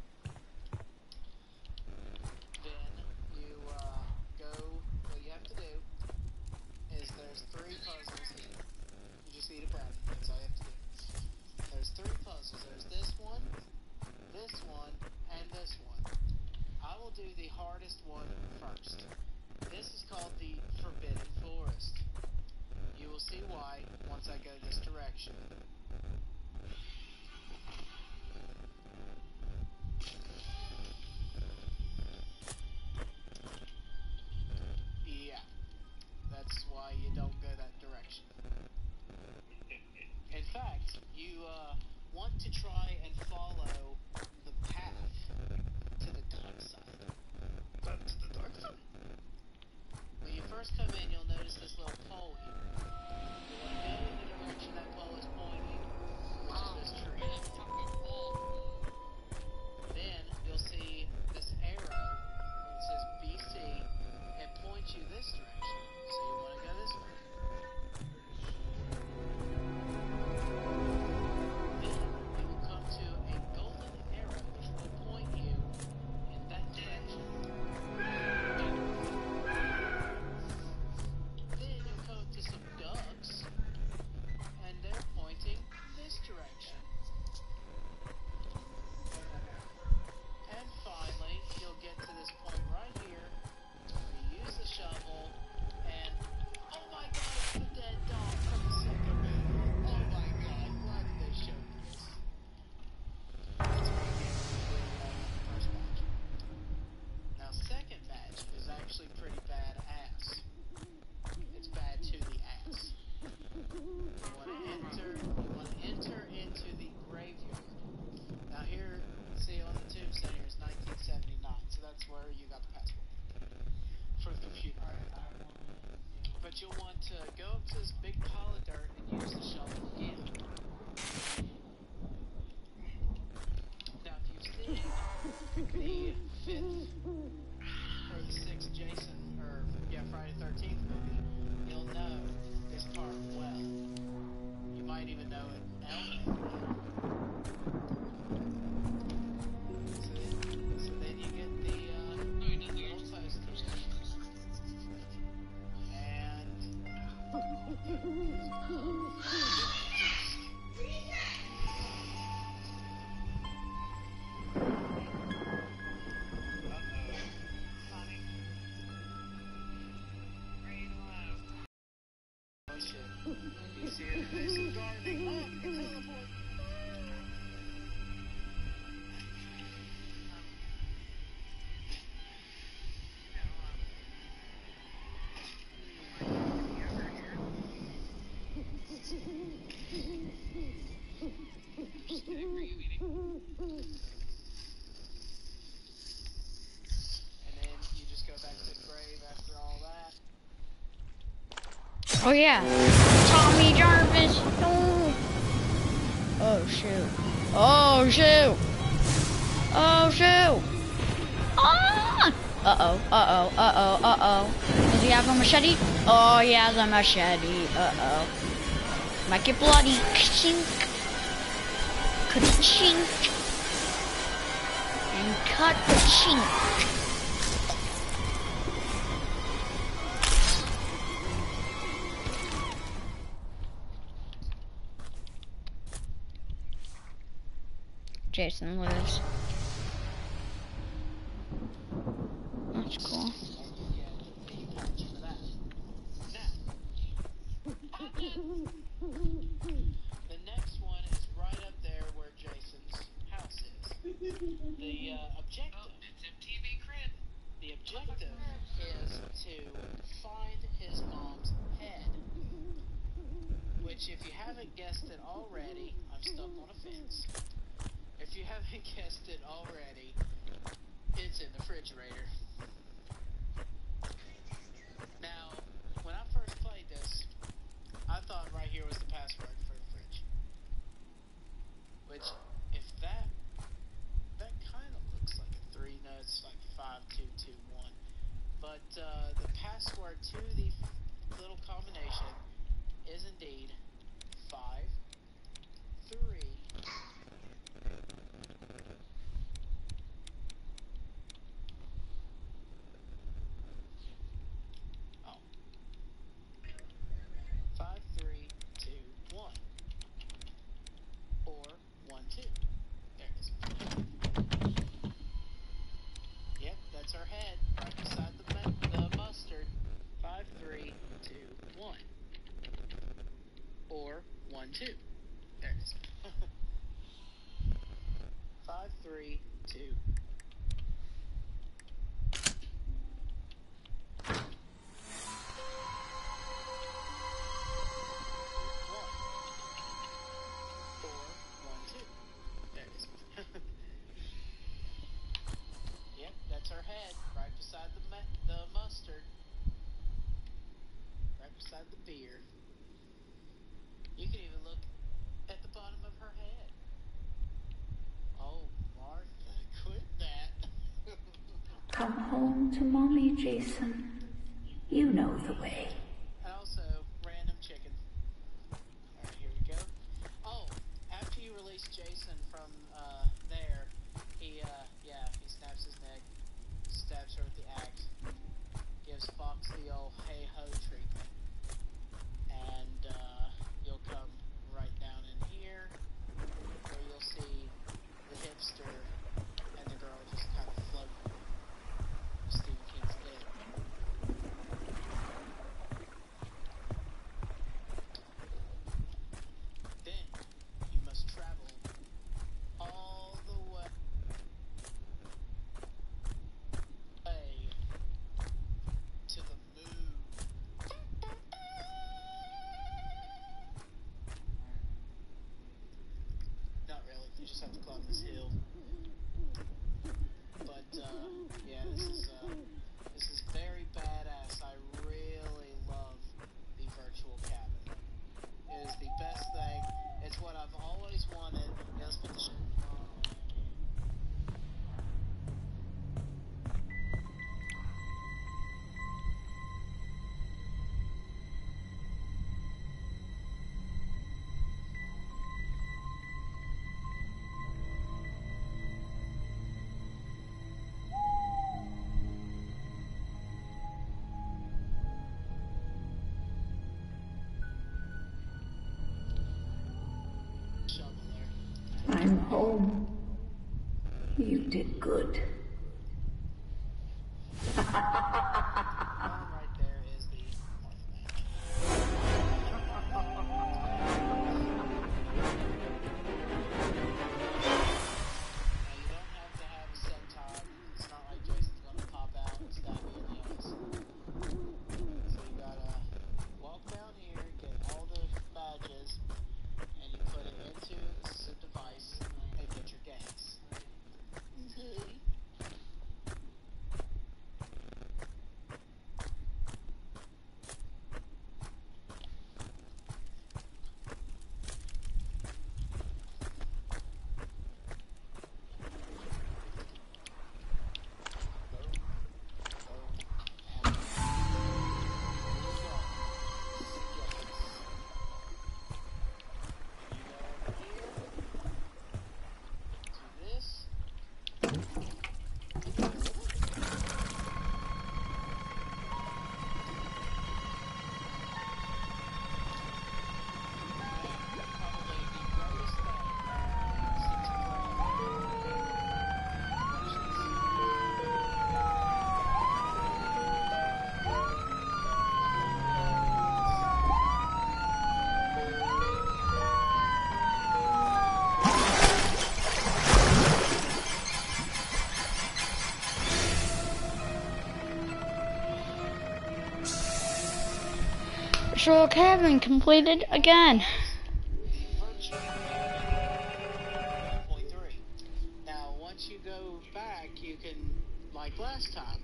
Then you uh, go, what you have to do is there's three puzzles here. You just need a pen, that's all you have to do. There's three puzzles. There's this one, this one, and this one. I will do the hardest one first. This is called the Forbidden Forest. You will see why once I go this direction. Yeah, that's why you don't go that direction. In fact, you uh, want to try and follow the path to the dark side. To the dark side? When you first come in, you'll notice this little pole here. You want to go in the direction that pole is pointing, which is this tree. Then you'll see this arrow where it says B C and points you this direction. So you want to go this way. Then you will come to a golden arrow which will point you in that direction. Then you'll come to some ducks and they're pointing this direction. And finally, you'll get to this point right here where you use the shovel and oh my god, it's the dead dog from the second movie. Oh my god, why did they show this? That's what you get for the uh, first match. Now, second match is actually pretty badass. It's bad to the ass. You want to enter, you want to enter into the graveyard. Now here, see on the tombstone here is nineteen seventy-nine, so that's where you got the password for the computer. But you'll want to go up to this big pile of dirt and use the shovel again. Now if you've seen the fifth or the sixth Jason, or yeah, Friday the thirteenth movie, you'll know this part well. You might even know it well. So then, so then you get the uh, little poster. And oh shit. You see it? There's some gardening. Oh, you can teleport. And then you just go back to the grave after all that. Oh yeah, Tammy Jarvis. Oh, oh shoot. Oh shoot. Oh shoot. Ah! Uh oh. Uh oh. Uh oh. Uh oh. Does he have a machete? Oh, he has a machete. Uh oh. Might get bloody. Ka-chink. Ka-chink. And cut the chink. Jason lives. That's cool. The next one is right up there where Jason's house is. The uh, objective. Oh, it's M T V Crib. The objective is to find his mom's head. Which, if you haven't guessed it already, I'm stuck on a fence. If you haven't guessed it already, it's in the refrigerator. Now, when I first played this, I thought right here was the password for the fridge. Which, if But uh, the password to the little combination is indeed five, three, oh, five, three, two, one, or one, two. There it is. Yep, that's our head right beside the the mustard. Five, three, two, one, or one, two. There it is. Five, three, two. Yep, that's our head, right beside the the mustard, right beside the beer. You can even look at the bottom of her head. Oh, Martha, quit that. Come home to mommy, Jason. You know the way. And also, random chicken. Alright, here we go. Oh, after you release Jason from uh, there, he, uh, yeah, he snaps his neck, stabs her with the axe, gives Fox the old hey-ho treatment, and uh, you'll come right down in here, where you'll see the hipster and the girl just kind of float Stephen King's It. Then you must travel all the way to the moon. Not really. You just have to climb this hill. But uh, yeah, this is uh, this is very badass. I really love the virtual cabin. It is the best thing. It's what I've always wanted. Yeah, let's put the sh- shovel there. I'm home. You did good. That one right there is the Martha Mansion. Now you don't have to have a set time. It's not like Jason's gonna pop out and stab you in the ass. So you gotta walk down here, get all the badges, and you put it into the device and get your gas. Virtual cabin completed again. point three. Now, once you go back, you can, like last time,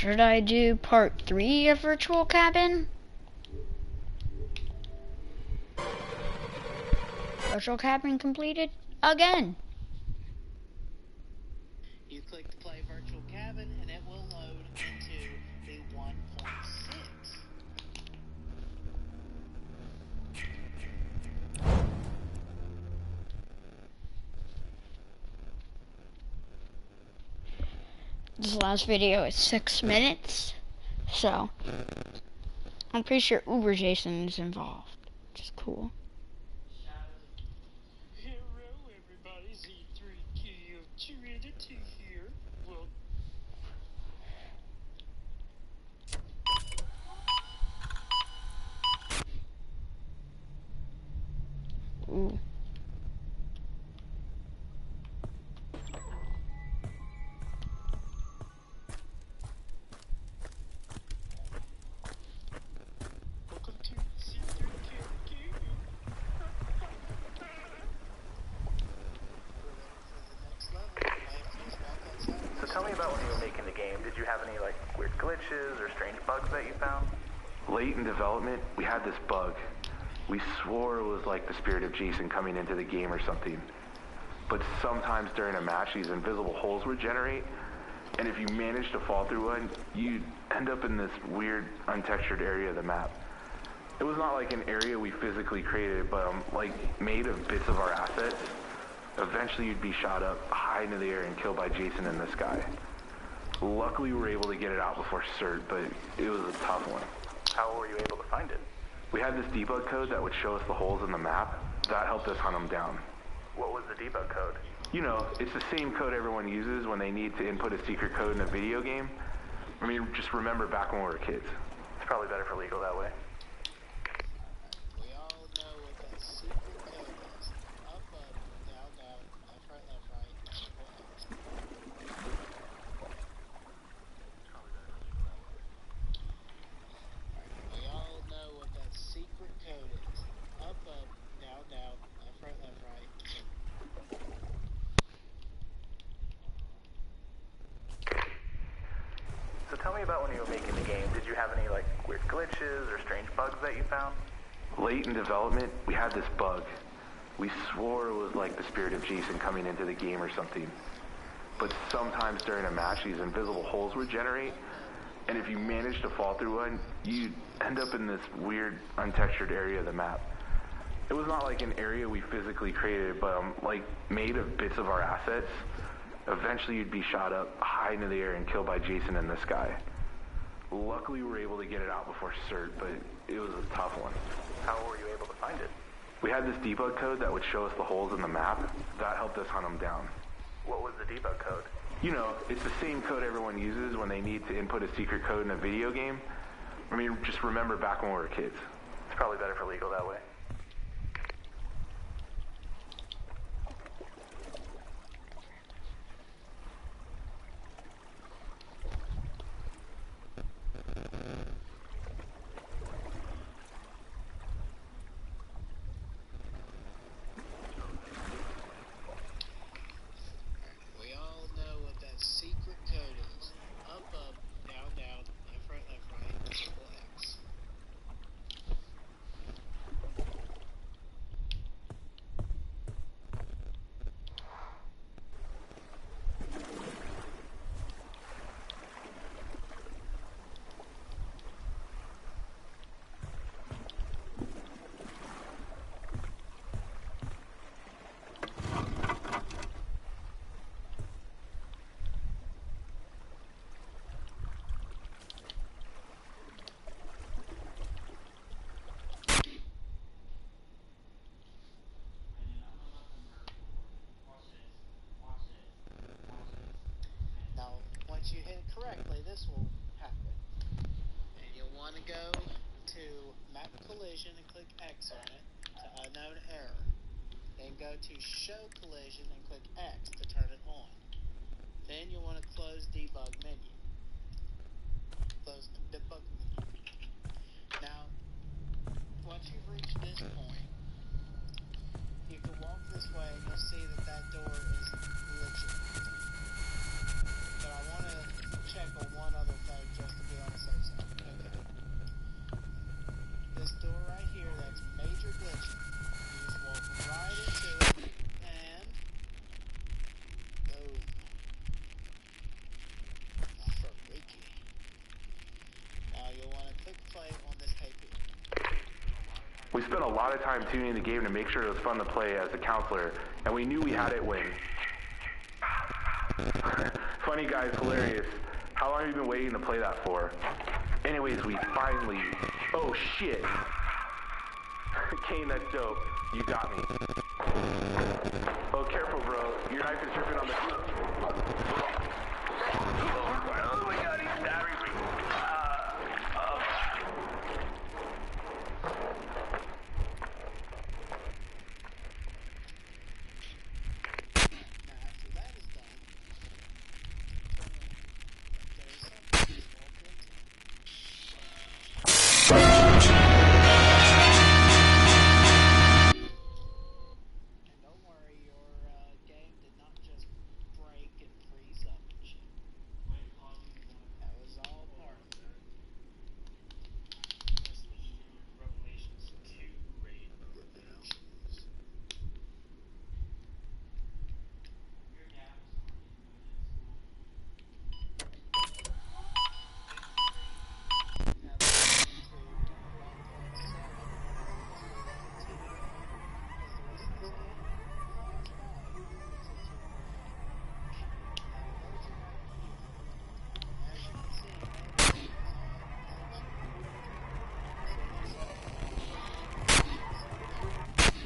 Should I do part three of Virtual Cabin? Virtual Cabin completed again. You click to play Virtual Cabin, and it will load into the one point six. This last video is six minutes, so I'm pretty sure Uber Jason is involved, which is cool. Hello, everybody. Z three K of Trinity here. Well, Ooh. welcome to Z three K Gaming. For the next level, I have to just walk outside. So tell me about when you were making the game. Did you have any like weird glitches or strange bugs that you found? Late in development, we had this bug. We swore it was like the spirit of Jason coming into the game or something. But sometimes during a match, these invisible holes would generate, and if you managed to fall through one, you'd end up in this weird, untextured area of the map. It was not like an area we physically created, but um, like made of bits of our assets. Eventually, you'd be shot up high into the air and killed by Jason in the sky. Luckily, we were able to get it out before cert, but it was a tough one. How were you able to find it? We had this debug code that would show us the holes in the map. That helped us hunt them down. What was the debug code? You know, it's the same code everyone uses when they need to input a secret code in a video game. I mean, just remember back when we were kids. It's probably better for legal that way. We all know what that secret code is. Up, up, down, down, left, right, left, right, circle X. We all know what that secret code is. Up, up, down, down, left, right, left, right, circle. So tell me about when you were making the game. Did you have any like weird glitches or strange bugs that you found? Late in development, we had this bug. We swore it was like the spirit of Jason coming into the game or something. But sometimes during a match, these invisible holes would generate, and if you managed to fall through one, you'd end up in this weird, untextured area of the map. It was not like an area we physically created, but um, like made of bits of our assets. Eventually, you'd be shot up high into the air and killed by Jason in the sky. Luckily, we were able to get it out before cert, but it was a tough one. How were you able to find it? We had this debug code that would show us the holes in the map. That helped us hunt them down. What was the debug code? You know, it's the same code everyone uses when they need to input a secret code in a video game. I mean, just remember back when we were kids. It's probably better for legal that way. We all know what that secret code is. Up, up, down, down, left, right, left, right, circle X. Now, once you hit it correctly, this will happen. And you'll want to go to Map Collision and click X on it to Unknown Error. Then go to Show Collision and click X to turn it on. Then you'll want to close Debug Menu. Close the Debug Menu. Now, once you've reached this point, you can walk this way and you'll see that that door is legit. But I want to check on one other thing a lot of time tuning the game to make sure it was fun to play as a counselor, and we knew we had it when... Funny guys, hilarious. How long have you been waiting to play that for? Anyways, we finally... Oh, shit. Kane, that's dope. You got me. Oh, careful, bro. Your knife is dripping on the... Oh my god, he's stabbing me. Uh, uh. Now, after that is done, there's something and don't worry, your uh, game did not just break and freeze up and shit. That was all part of it. Revelations two raid Revelations. Now that we're into one point seven, let's go ahead and continue, because the rest of this game is fine, since you're playing. Now, those are right here. As you can see, no names on those here. So just like the location section.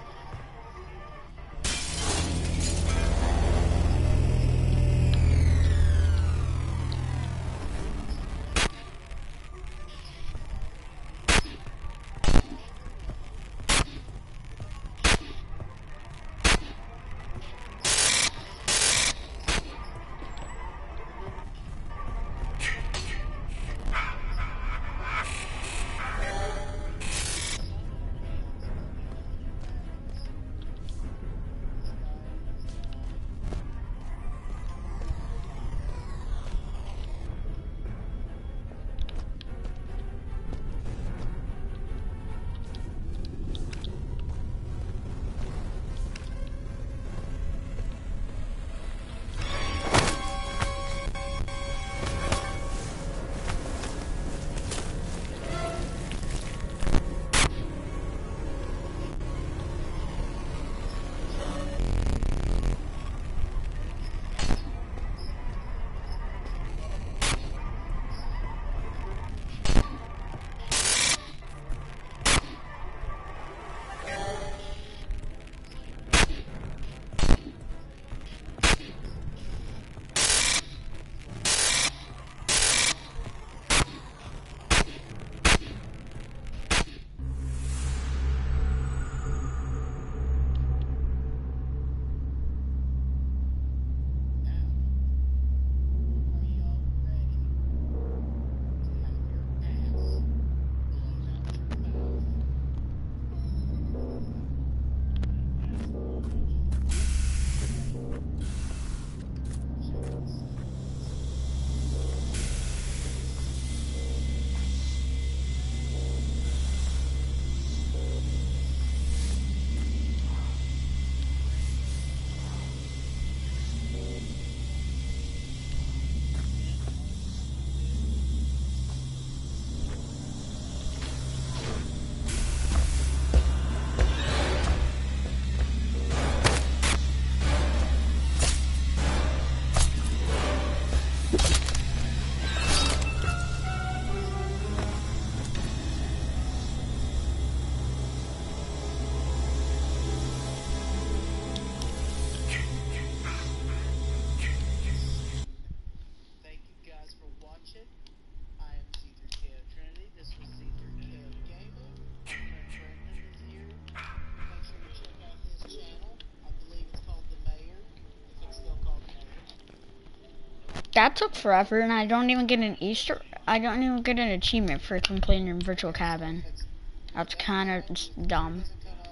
That took forever, and I don't even get an Easter. I don't even get an achievement for completing a virtual cabin. That's kind of dumb.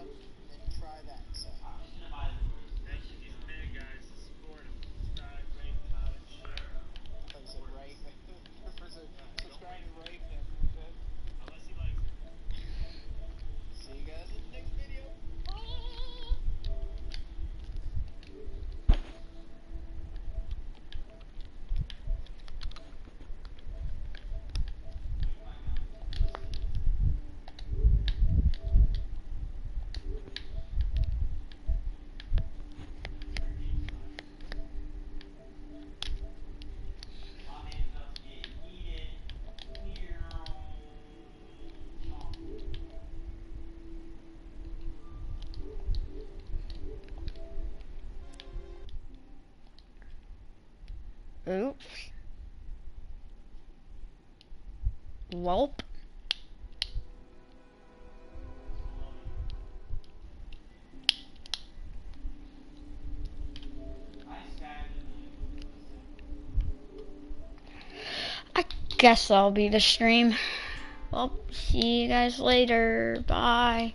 See you guys in the next video. Oops. Welp. I guess that'll be the stream. Well, see you guys later. Bye.